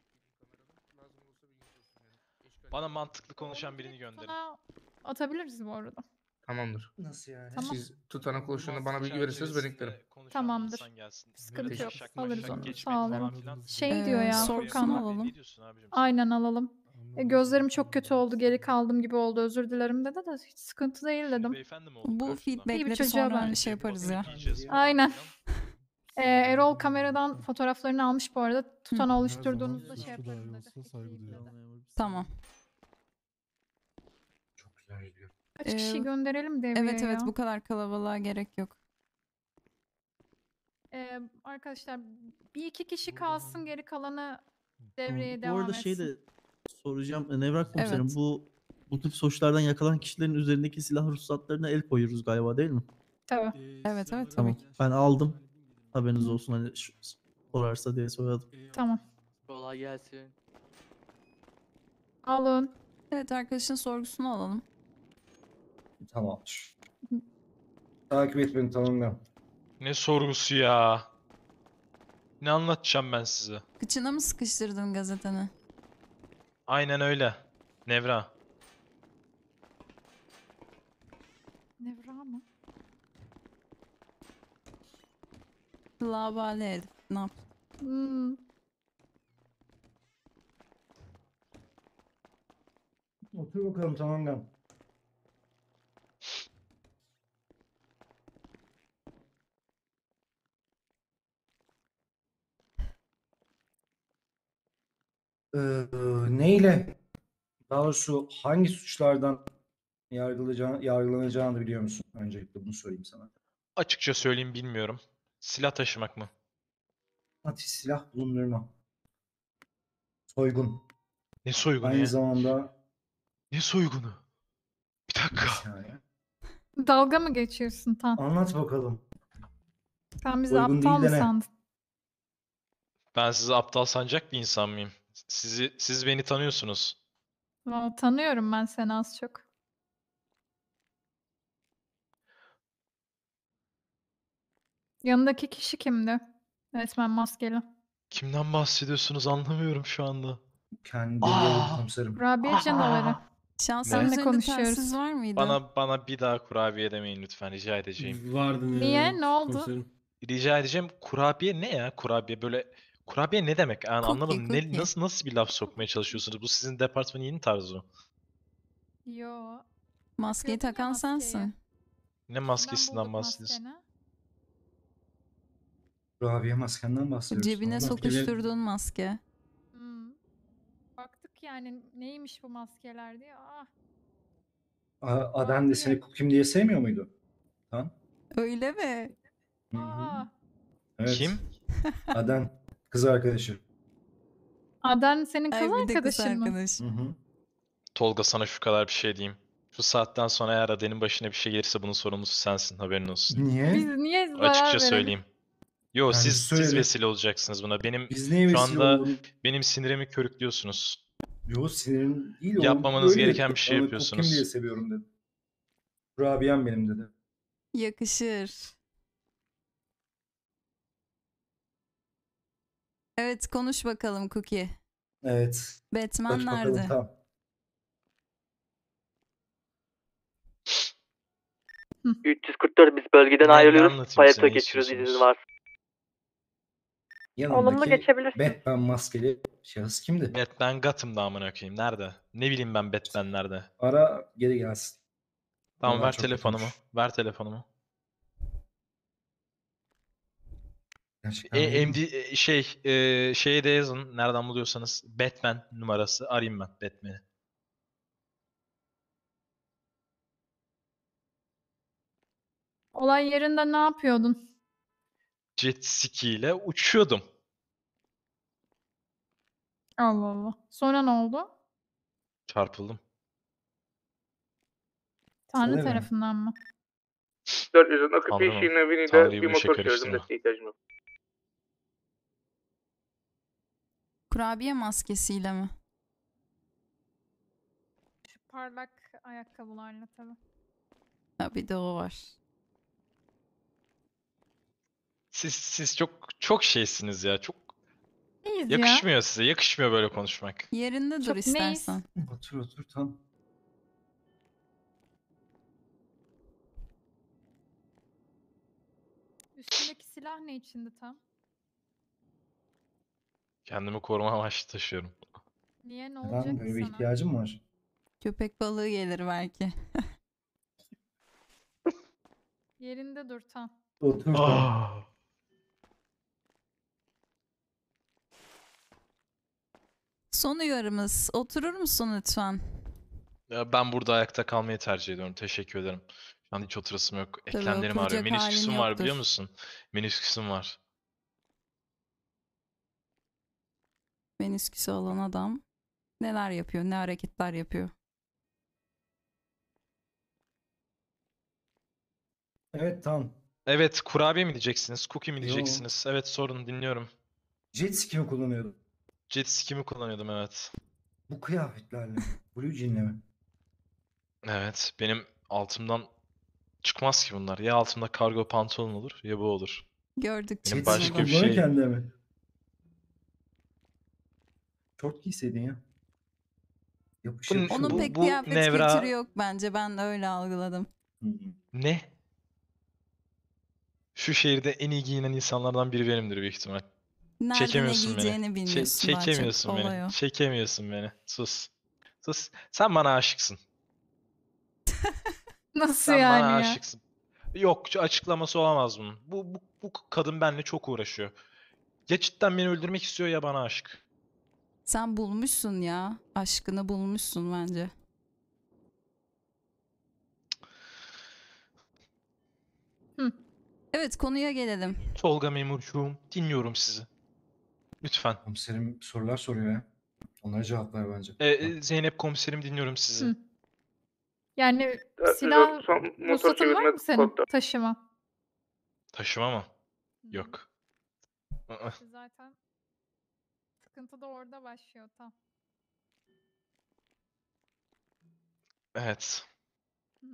Bana mantıklı konuşan birini gönderin. Sana atabiliriz bu arada. Tamamdır. Nasıl yani? Tamam. Siz tutana koştuğunda bana bilgi verirseniz ben eklerim. Tamamdır. Sıkıntı Teşekkür yok. Taşak Alırız maşak onu. geçmek Sağ falan olun. filan. Şey Ee, diyor ya sorgusunu Furkan. alalım. Ne diyorsun abicim? Aynen alalım. E, Anladım. gözlerim çok kötü oldu. Geri kaldım gibi oldu. Özür dilerim dedi de hiç sıkıntı değil Şimdi dedim. beyefendi mi oldu? Bu karşıdan? feedbackleri çocuğa sonra benziyor. şey yaparız ya. Yiyeceğiz falan Aynen. filan. Ee, Erol kameradan fotoğraflarını almış bu arada. Tutan Her oluşturduğunuzda zaman şey suçlu dahi yaparım dedi. olsa saygı duyuyorum. Tamam. Çok güzel gidiyor. Kaç kişi Ee, gönderelim devreye Evet evet ya? bu kadar kalabalığa gerek yok. Ee, arkadaşlar bir iki kişi kalsın, geri kalanı devreye Bu devam arada etsin. şey de soracağım. e, Nevrak komiserim, Evet. bu bu tip suçlardan yakalan kişilerin üzerindeki silah ruhsatlarına el koyuyoruz galiba, değil mi? Tabii. Evet evet tabii Tamam. ki. Ben aldım. Haberiniz olsun, hani şu- sorarsa diye söyledim. Tamam. Kolay gelsin. Alın. Evet arkadaşın sorgusunu alalım. Tamamdır. Takip et beni, tamam. Ne sorgusu ya? Ne anlatacağım ben size? Kıçına mı sıkıştırdın gazeteni? Aynen öyle. Nevra. Nevra mı? Labale herif. Ne yap? Hmm. Otur bakalım, tamam. Ee, neyle? Daha doğrusu hangi suçlardan yargılanacağını, yargılanacağını biliyor musun? Öncelikle bunu sorayım sana. Açıkça söyleyeyim bilmiyorum. Silah taşımak mı? Ateş, silah bulundurma. Soygun. Ne soygunu Aynı ya? zamanda Ne soygunu? Bir dakika. bir saniye. Dalga mı geçiyorsun Tan? Anlat bakalım. Sen bizi Uygun aptal değil mı de ne? sandın? Ben sizi aptal sanacak bir insan mıyım? Sizi, siz beni tanıyorsunuz. Vallahi tanıyorum ben seni az çok. Yanındaki kişi kimdi? Resmen maskeli. Kimden bahsediyorsunuz anlamıyorum şu anda. Kendi Aa! komiserim. Kurabiye canavarı. Şahsen Ne? üzerinde konuşuyoruz? telsiz var mıydı? Bana bana bir daha kurabiye demeyin lütfen, rica edeceğim. Vardı Niye? Ne oldu? Rica edeceğim. Kurabiye ne ya? Kurabiye böyle kurabiye ne demek? Yani Cookie, anlamadım. Ne, cookie. nasıl nasıl bir laf sokmaya çalışıyorsunuz? Bu sizin departmanın yeni tarzı mı? Yo. Maskeyi Takıyordun ya takan maskeyi. sensin. Ne Kimden maskesinden bulduk bahsediyorsun? maskeni? Kurabiye maskenden bahsediyoruz. Cebine Maskeli- sokuşturduğun maske. Hmm. Baktık yani neymiş bu maskeler diye. Aa, A- Aden de seni Cookim diye sevmiyor muydu? Tamam. Öyle mi? Hı hı. aa. Evet. Kim? Aden. Kız arkadaşı. Aden senin kız Ay bir de kız arkadaşın mı? arkadaş. Hı hı. Tolga sana şu kadar bir şey diyeyim. Şu saatten sonra eğer Aden'in başına bir şey gelirse bunun sorumlusu sensin, haberin olsun. Niye? Biz niye zarar Açıkça verelim? söyleyeyim. Yo Yani siz siz söyle. vesile olacaksınız buna. Benim Biz neye şu vesile anda oldun? benim sinirimi körüklüyorsunuz. Yo sinirim değil. o Yapmamanız öyle gereken dedi. bir şey Bana yapıyorsunuz. Cookim diye seviyorum dedi. Kurabiyem benim dedi. Yakışır. Evet konuş bakalım Cookie. Evet. Batman Aç bakalım nerede? tamam. üç yüz kırk dört biz bölgeden Ben de ayrılıyoruz. anlatayım size, Payata ne geçiyoruz izin istiyorsunuz? var. Olumlu Yanındaki geçebilirsin. Batman maskeli şahıs kimdi? Batman Gotham'da amına koyayım. Nerede? Ne bileyim ben Batman nerede? Ara geri gelsin. Tamam Oradan ver çok telefonumu. kötüymüş. Ver telefonumu. Gerçekten E, vereyim mi? M D e, şey e, şeye de yazın. Nereden buluyorsanız Batman numarası arayayım ben Batman'i. Olay yerinde ne yapıyordun? Jet ski ile uçuyordum. Allah Allah. Sonra ne oldu? Çarpıldım. Tanrı Söyle be. tarafından mı? dört yüz on Tanrı Occupation mı? Avenue'de Tanrı'yı bir bu işe motor çevirdim. karıştırma. Desteğe ihtiyacım yok. Kurabiye maskesiyle mi? Şu parlak ayakkabılarla tabii. Ha bir de o var. Siz siz çok çok şeysiniz ya. Çok Neyiz ya? yakışmıyor size. Yakışmıyor böyle konuşmak. Yerinde dur Çok neyiz? istersen. Otur otur tam. Üstündeki silah ne içindi tam? Kendimi koruma amaçlı taşıyorum. Niye ne olacak Neden ki böyle bir sana? ihtiyacım var? Köpek balığı gelir belki. Yerinde dur tam. Otur tam. Ah. Son uyarımız. Oturur musun lütfen? Ya ben burada ayakta kalmayı tercih ediyorum. Teşekkür ederim. Şu an hiç oturasım yok. Tabii, Eklemlerim ağrıyor. oturacak halin Menisküsüm var biliyor yoktur. musun? Menisküsüm var. Menisküsü olan adam neler yapıyor, ne hareketler yapıyor. Evet tamam. Evet, kurabiye mi diyeceksiniz? Cookie mi Yo. diyeceksiniz? Evet, sorun dinliyorum. Jet ski mi kullanıyordun? Jet ski mi kullanıyordum, evet. Bu kıyafetlerle. Blue jean'le mi? Evet, benim altımdan çıkmaz ki bunlar. Ya altımda kargo pantolon olur ya bu olur. Gördük Benim Jet çıktı ski başka bir burada. şey- kullanırken de mi? Şort giyseydin ya. Yapış Bu- yapış Onun olur. pek bu kıyafet nevra- kültürü yok bence. Ben de öyle algıladım. Hı hı. Ne? Şu şehirde en iyi giyinen insanlardan biri benimdir büyük ihtimal. Nerede ne Çekemiyorsun beni. giyeceğini Çe- bilmiyorsun daha çok. çekemiyorsun Olay o. beni. Çekemiyorsun beni. Sus. Sus. Sen bana aşıksın. Nasıl Sen yani bana ya? aşıksın. Yok, şu açıklaması olamaz bunun. Bu, bu, bu kadın benimle çok uğraşıyor. Ya cidden beni öldürmek istiyor ya bana aşık. Sen bulmuşsun ya. Aşkını bulmuşsun bence. Hı. Evet konuya gelelim. Tolga memurcuğum, dinliyorum sizi. Lütfen. Komiserim sorular soruyor ya. Onlara cevap ver bence. Ee, e, Zeynep komiserim, dinliyorum sizi. Hı. Yani dört yüz silah on son motor ruhsatın var çevirme mı senin kodda. taşıma? Taşıma mı? Hı. Yok. Aa, Zaten sıkıntı da orada başlıyor tam. evet. Hı.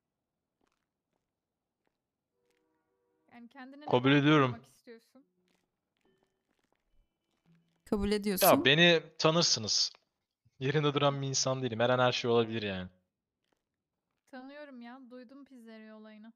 Yani kendine Kabul neden ediyorum. korumak istiyorsun? Kabul ediyorsun. Ya beni tanırsınız. Yerinde duran bir insan değilim. Her an her şey olabilir yani. Tanıyorum ya. Duydum pizzeri olayını.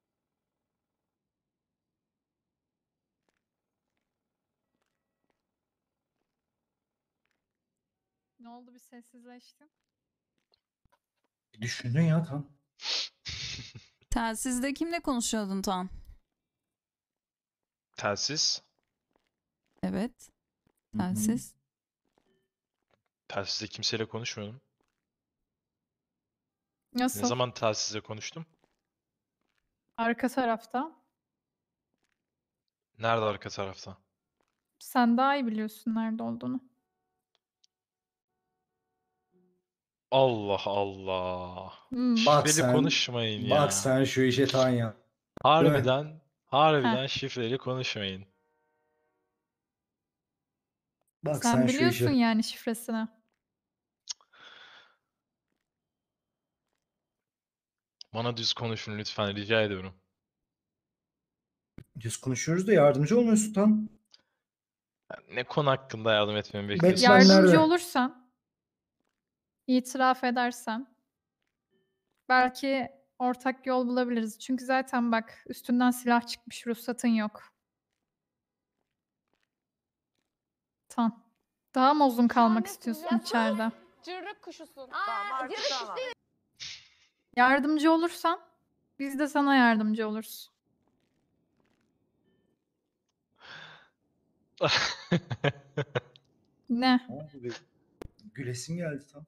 Ne oldu bir sessizleştin? Bir düşündün ya tam. Telsizde kimle konuşuyordun Tan? Telsiz. Evet. Hı hı. Telsiz. Telsizde kimseyle konuşmuyordum. Nasıl? Ne zaman telsizle konuştum? Arka tarafta. Nerede arka tarafta? Sen daha iyi biliyorsun nerede olduğunu. Allah Allah. Hmm. Bak Şifreli sen, konuşmayın ya. bak sen şu işe Tanya. Değil mi? Harbiden, harbiden Heh. şifreli konuşmayın. Bak Sen sen şu biliyorsun işe. yani şifresini. Bana düz konuşun lütfen, rica ediyorum. Düz konuşuyoruz da yardımcı olmuyorsun tam. Ne konu hakkında yardım etmemi bekliyorsun? Batman Yardımcı nerede? olursan, itiraf edersen, belki ortak yol bulabiliriz. Çünkü zaten bak üstünden silah çıkmış, ruhsatın yok. Tamam. Daha mı uzun kalmak istiyorsun içeride? Cırrık kuşusun. Tamam artık tamam. Yardımcı olursan biz de sana yardımcı oluruz. Ne? Ne oldu be? Gülesim geldi tam.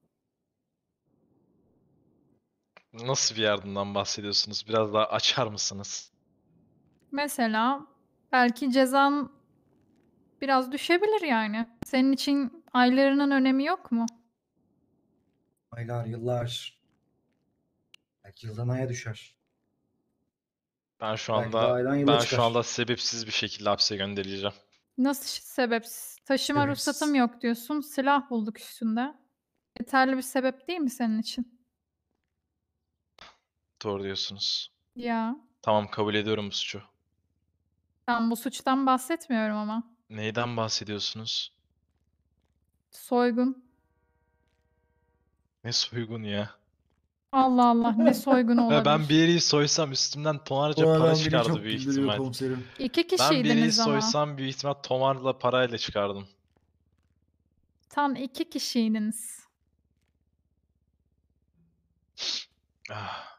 Nasıl bir yardımdan bahsediyorsunuz? Biraz daha açar mısınız? Mesela belki cezan biraz düşebilir yani. Senin için aylarının önemi yok mu? Aylar, yıllar. Belki yıldan aya düşer. Ben şu Belki de anda aydan yıla ben şu çıkar. anda sebepsiz bir şekilde hapse gönderileceğim. Nasıl ş- sebepsiz? Taşıma Sebepsiz. ruhsatım yok diyorsun. Silah bulduk üstünde. Yeterli bir sebep değil mi senin için? Doğru diyorsunuz. Ya Tamam, kabul ediyorum bu suçu. ben bu suçtan bahsetmiyorum ama. Neyden bahsediyorsunuz? Soygun. Ne soygun ya? Allah Allah ne soygunu Ya olabilir? ben bir yeri soysam üstümden tonlarca para çıkardı büyük ihtimal. komiserim. İki Ben bir yeri kişiydiniz ama. soysam büyük ihtimal tomarla parayla çıkardım. Tam iki kişiydiniz. Ah.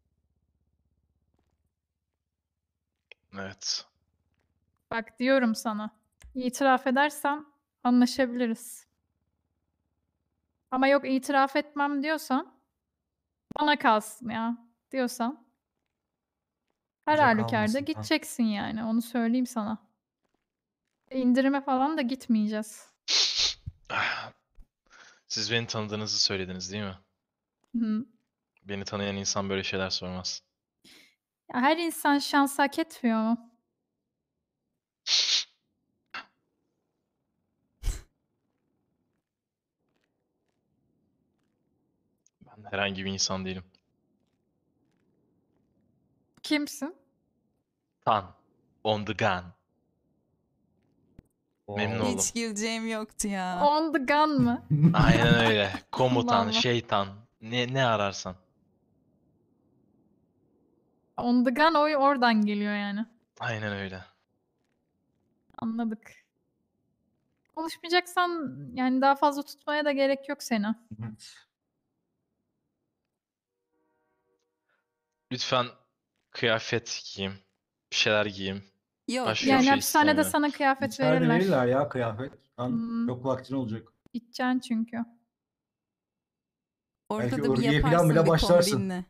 Evet. Bak diyorum sana. İtiraf edersen anlaşabiliriz. Ama yok itiraf etmem diyorsan bana kalsın ya diyorsan her Bize halükarda kalmasın, tamam. gideceksin yani onu söyleyeyim sana. İndirime falan da gitmeyeceğiz. Ah. Siz beni tanıdığınızı söylediniz değil mi? Hı. Beni tanıyan insan böyle şeyler sormaz. Ya her insan şans hak etmiyor mu? Ben herhangi bir insan değilim. Kimsin? Tan. On the gun. Memnun oldum. Hiç gireceğim yoktu ya. On the gun mı? Aynen öyle. Komutan, Allah. şeytan. Ne ne ararsan. On the gun oy oradan geliyor yani. Aynen öyle. Anladık. Konuşmayacaksan yani daha fazla tutmaya da gerek yok seni. Evet. Lütfen kıyafet giyeyim. Bir şeyler giyeyim. Yok. Başka bir Yani şey hapishanede istemiyorum. sana kıyafet İçeride verirler. verirler ya kıyafet. Lan Hmm. çok vaktin olacak. Gideceksin çünkü. Ortada bir örgüye falan yaparsın bile bir başlarsın. kombinle.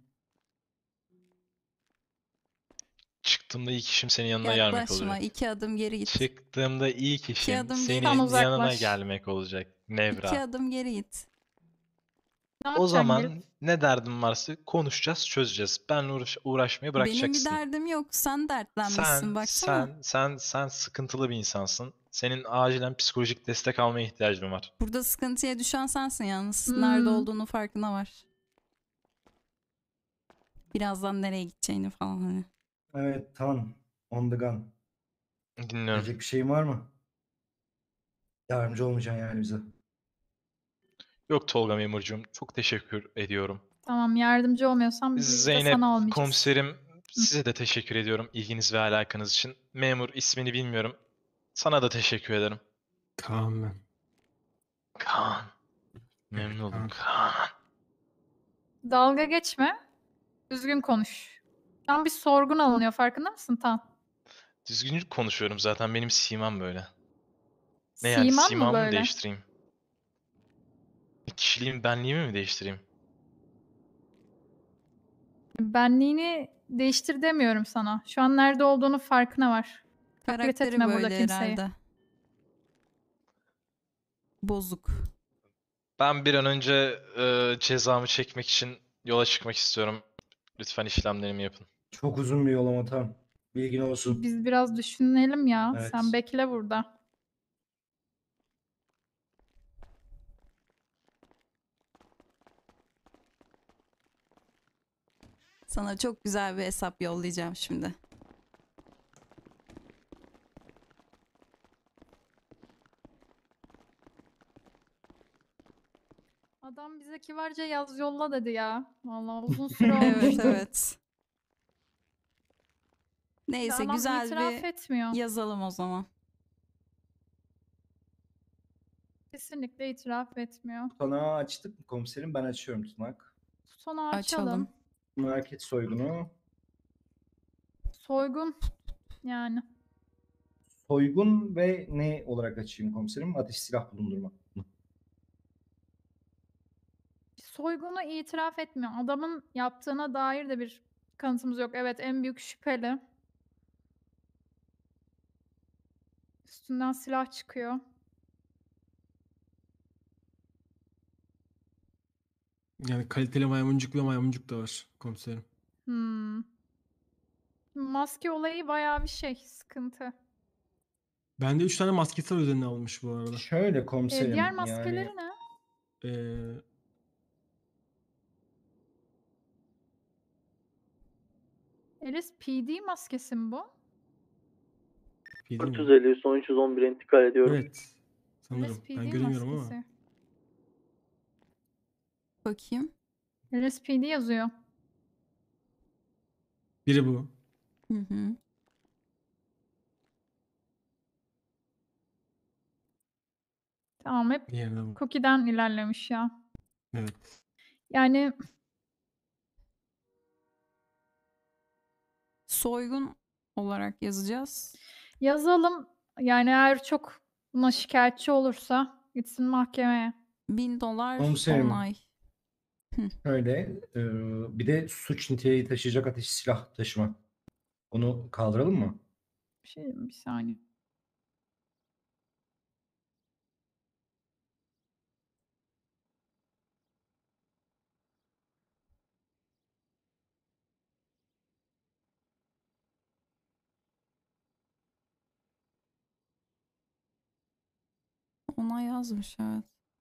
Çıktığımda ilk işim senin yanına gelmek Yaklaşma. olacak. iki adım geri git. Çıktığımda ilk İki işim adım senin geri Tam git. uzaklaş. yanına gelmek olacak. İki Nevra. adım geri git. Ne O yapacaksın zaman gelip? ne derdim varsa konuşacağız, çözeceğiz. Ben uğraş uğraşmayı bırakacaksın. Benim bir derdim yok. Sen dertlenmişsin Sen, baksana. sen, sen, sen sıkıntılı bir insansın. Senin acilen psikolojik destek almaya ihtiyacın var. Burada sıkıntıya düşen sensin yalnız. Hmm. Nerede olduğunu farkına var. Birazdan nereye gideceğini falan hani. Evet Tan. On the gun. Dinliyorum. Diyecek bir şeyin var mı? Yardımcı olmayacaksın yani bize. Yok Tolga memurcuğum, çok teşekkür ediyorum. Tamam yardımcı olmuyorsan biz de Zeynep sana olmayacağız. komiserim, size de teşekkür ediyorum ilginiz ve alakanız için. Memur ismini bilmiyorum. Sana da teşekkür ederim. Kaan ben. Kaan. Memnun oldum Kaan. Dalga geçme. Düzgün konuş. Tam bir sorgun alınıyor farkında mısın Tan? Düzgün konuşuyorum zaten. Benim simam böyle. Ne yani Siman mı simamı mı böyle? değiştireyim? Kişiliğim, benliğimi mi değiştireyim? Benliğini değiştir demiyorum sana. Şu an nerede olduğunu farkına var. Taklit Karakteri etme burada böyle kimseyi. herhalde. Bozuk. Ben bir an önce e, cezamı çekmek için yola çıkmak istiyorum. Lütfen işlemlerimi yapın. Çok uzun bir yol ama tamam. Bilgin olsun. Biz biraz düşünelim ya. Evet. Sen bekle burada. Sana çok güzel bir hesap yollayacağım şimdi. Adam bize kibarca yaz yolla dedi ya. Vallahi uzun süre Evet olmuştu. evet. Neyse Adam güzel itiraf bir etmiyor. yazalım o zaman. Kesinlikle itiraf etmiyor. Tutanağı açtık mı komiserim? Ben açıyorum tutanak. Sonra açalım. Açalım. Market soygunu. Soygun. Yani. Soygun ve ne olarak açayım komiserim? Ateş silah bulundurma. Soygunu itiraf etmiyor. Adamın yaptığına dair de bir kanıtımız yok. Evet, en büyük şüpheli. Üstünden silah çıkıyor. Yani kaliteli maymuncuk ve maymuncuk da var komiserim. Hmm. Maske olayı bayağı bir şey, sıkıntı. Bende üç tane maskesi var üzerine almış bu arada. Şöyle Ee, komiserim diğer yani maskeleri ne? Ee, L S P D maskesi mi bu? P D mi? dört yüz elli son üç yüz on bire intikal ediyorum. Evet. Sanırım. L S P D Ben göremiyorum ama. maskesi. Bakayım. L S P D yazıyor. Biri bu. Hı hı. Tamam, hep Diğeri de bu. cookie'den ilerlemiş ya. Evet. Yani Soygun olarak yazacağız. yazalım. Yani eğer çok buna şikayetçi olursa gitsin mahkemeye. Bin dolar Komiserim. on ay. Şöyle e, bir de suç niteliği taşıyacak ateş silah taşıma. Onu kaldıralım mı? Bir şey bir saniye. Ona yazmış evet.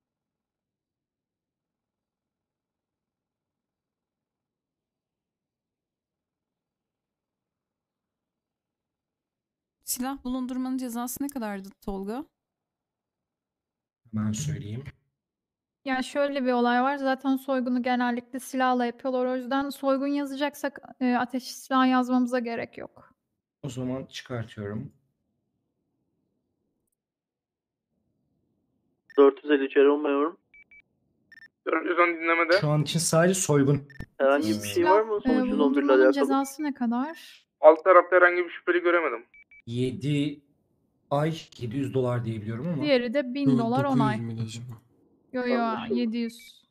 Silah bulundurmanın cezası ne kadardı Tolga? Hemen söyleyeyim. Ya şöyle bir olay var. Zaten soygunu genellikle silahla yapıyorlar. O yüzden soygun yazacaksak e, ateş silah yazmamıza gerek yok. O zaman çıkartıyorum. dört yüz elli üç Erol Mayor. dört yüz on dinlemede. Şu an için sadece soygun. Herhangi bir Ateş şey var mı silah, son e, üç yüz on bir ile bulundurmanın alakalı? cezası ne kadar? Alt tarafta herhangi bir şüpheli göremedim. yedi ay yedi yüz dolar diye biliyorum ama. Diğeri de bin Yo, dolar on dokuz yüz ay. miydi acaba? Yo yo Anlaşıldı. yedi yüz.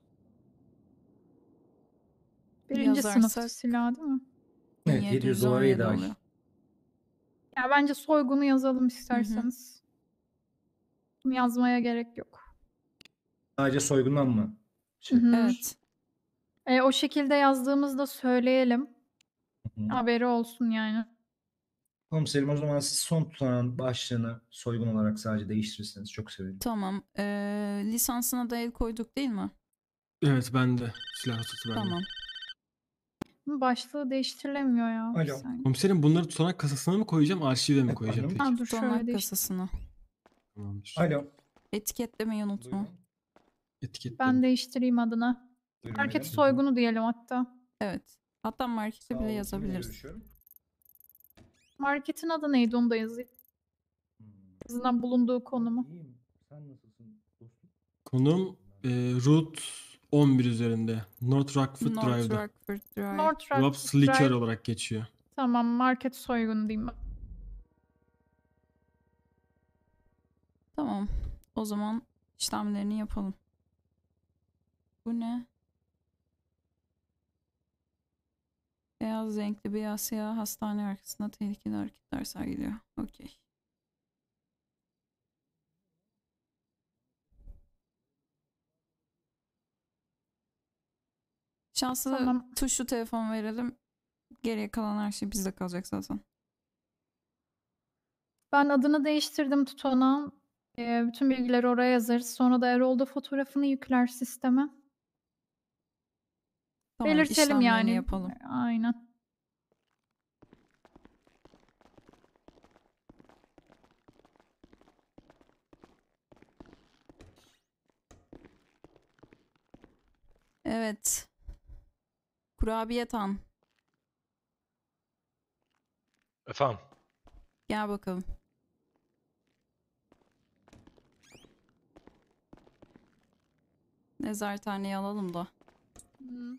Birinci sınıf Yazarsak silah değil mi? Evet yedi yüz dolar yedi ay. oluyor. Ya bence soygunu yazalım isterseniz. Bunu yazmaya gerek yok. Sadece soygundan mı? Şey, Hı hı. Evet. E, o şekilde yazdığımızda söyleyelim. Hı hı. Haberi olsun yani. Komiserim o zaman siz son tutanağın başlığını soygun olarak sadece değiştirirseniz çok sevinirim. Tamam. Ee, lisansına da el koyduk değil mi? Evet bende. Silah ruhsatı bende. Tamam. Bu başlığı değiştirilemiyor ya. Bir Alo. saniye. Komiserim bunları tutanak kasasına mı koyacağım, arşive mi koyacağım Efendim? peki? Ha, dur şöyle Tutanak değiştir. kasasına. Tamamdır. Alo. Etiketlemeyi unutma. Buyurun. Etiketledim. Ben değiştireyim adını. Buyurun Market benim. soygunu diyelim hatta. Evet. Hatta markete Sağ bile olun, kiminle yazabiliriz. görüşüyorum? Marketin adı neydi onu da yazayım. Hmm. En azından bulunduğu konumu. İyiyim. Sen nasılsın dostum? Konum e, Route on bir üzerinde. North Rockford North Drive'da. Rockford Drive. North Rock Rob's Liquor Drive. olarak geçiyor. Tamam, market soygunu diyeyim ben. Tamam. O zaman işlemlerini yapalım. Bu ne? Beyaz renkli beyaz siyah hastane arkasında tehlikeli hareketler sergiliyor. Okey. Şanslı Tamam. tuşlu telefon verelim. Geriye kalan her şey bizde kalacak zaten. Ben adını değiştirdim tutanağın. Ee, bütün bilgileri oraya yazarız. Sonra da Erol'da fotoğrafını yükler sisteme. Tamam, Belirtelim işlemlerini yani. yapalım. Aynen. Evet. Kurabiye Tan. Efendim? Gel bakalım. Nezarethaneye alalım da. Hı.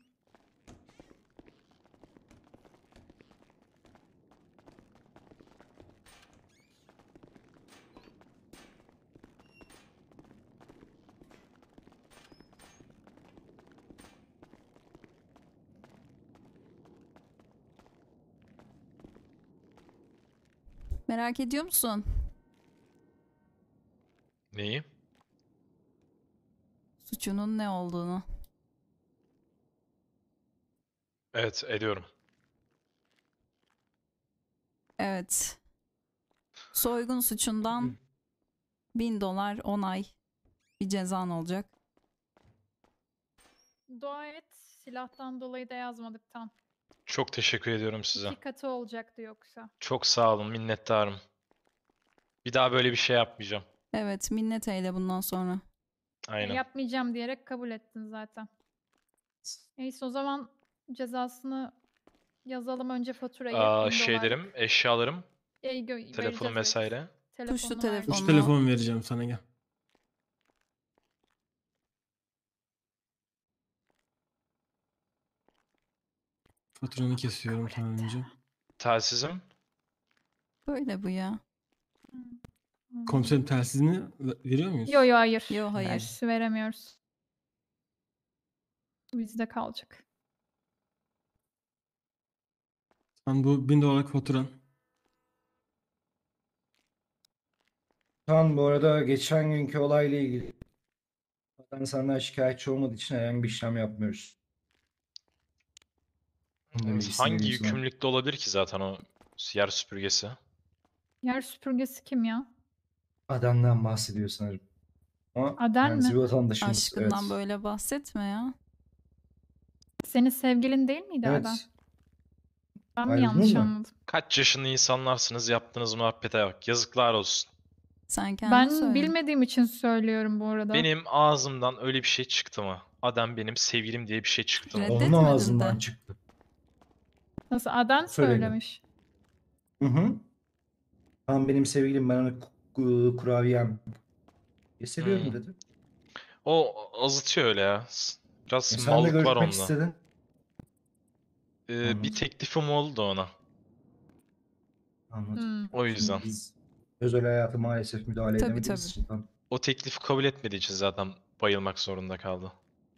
Merak ediyor musun? Neyi? Suçunun ne olduğunu. Evet, ediyorum. Evet. Soygun suçundan bin dolar on ay bir cezan olacak. Dua et. Silahtan dolayı da yazmadık tam. Çok teşekkür ediyorum size. İki katı olacaktı yoksa. Çok sağ olun, minnettarım. Bir daha böyle bir şey yapmayacağım. Evet, minnet eyle bundan sonra. Aynen. Yapmayacağım diyerek kabul ettin zaten. Neyse o zaman cezasını yazalım önce faturayı. Aa, bin şeylerim, dolarlık. eşyalarım, E, gö- vereceğiz, telefonum evet. vesaire. Tuşlu Telefonunu telefon. Üç verdim. telefon vereceğim sana, gel. Faturanı kesiyorum sana önce. Telsizim. Böyle bu ya. Komiserin telsizini ve- veriyor muyuz? Yo yo hayır. Yo hayır. Hayır, veremiyoruz. Bizde kalacak. Sen bu bin dolarlık faturan. Kaan, bu arada geçen günkü olayla ilgili zaten senden şikayetçi olmadığı için herhangi bir işlem yapmıyoruz. Bunun Evet, bilgisini hangi vereyim sana. yükümlülükte olabilir ki zaten o yer süpürgesi? Yer süpürgesi kim ya? Adamdan bahsediyor sanırım. Ama Aden kendisi mi? bir vatandaşımız. Aşkından Evet. böyle bahsetme ya. Senin sevgilin değil miydi Evet. Aden? Ben mi Ayrıldınız yanlış mı? anladım? Kaç yaşında insanlarsınız, yaptığınız muhabbete bak. Yazıklar olsun. Sen kendin Ben söyle. bilmediğim için söylüyorum bu arada. Benim ağzımdan öyle bir şey çıktı mı? Adam benim sevgilim diye bir şey çıktı mı? Evet. Onun Reddetmedin ağzından de. çıktı. Nasıl Aden Söyledi. söylemiş. Hı hı. Tam benim sevgilim, ben onu ku- ku- kurabiyem. diye seviyorum Hmm. dedi. O azıtıyor öyle ya. Biraz E sen de mallık var görüşmek onda. istedin. Ee, Anladım. bir teklifim oldu ona. Anladım. Hmm. O yüzden. Biz özel hayata maalesef müdahale Tabii, edemediğimiz tabii. için tam. O teklifi kabul etmediği için zaten bayılmak zorunda kaldı.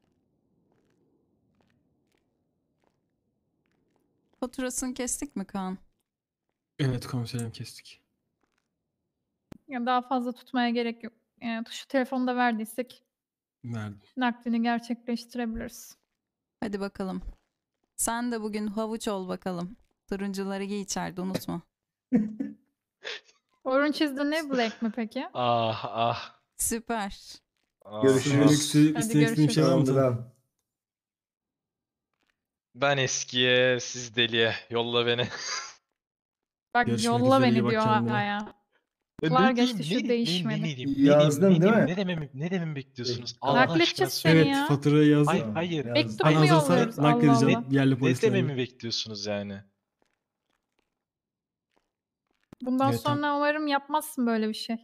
Faturasını kestik mi Kaan? Evet komiserim, kestik. Ya daha fazla tutmaya gerek yok. Yani tuşu telefonu da verdiysek Verdim. naklini gerçekleştirebiliriz. Hadi bakalım. Sen de bugün havuç ol bakalım. Turuncuları giy içeride, unutma. Orange is the New Black mi peki? Ah ah. Süper. ah, Görüşürüz. ah. Söylemek Hadi istemek istediğin bir şey var mı? Tamamdır sana? abi. Ben eskiye, siz deliye. Yolla beni. Bak Görüşmek yolla üzere, iyi beni bak diyor kendine. hala ya. Ne Yıllar diyeyim, geçti, ne şu diyeyim, değişmedi. Ne diyeyim, ne diyeyim, Yazdın ne değil diyeyim, mi? ne dememi, ne dememi bekliyorsunuz? Peki, Allah tamam. aşkına Nakledeceğiz söyleyin. seni Evet, ya. faturayı yazdım. Hayır, Tamam, hayır. yazdım. Mektup Sen mu hazırsan yolluyoruz? Allah nakledeceğim Allah. yerli Ne polislerle. dememi bekliyorsunuz yani? Bundan Evet, tamam. sonra umarım yapmazsın böyle bir şey.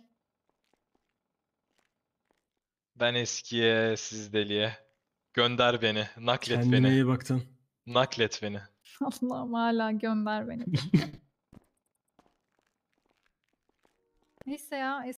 Ben eskiye, siz deliye. Gönder beni, naklet Kendine beni. iyi baktın. Naklet beni. Allah'ım hala gönder beni. Neyse ya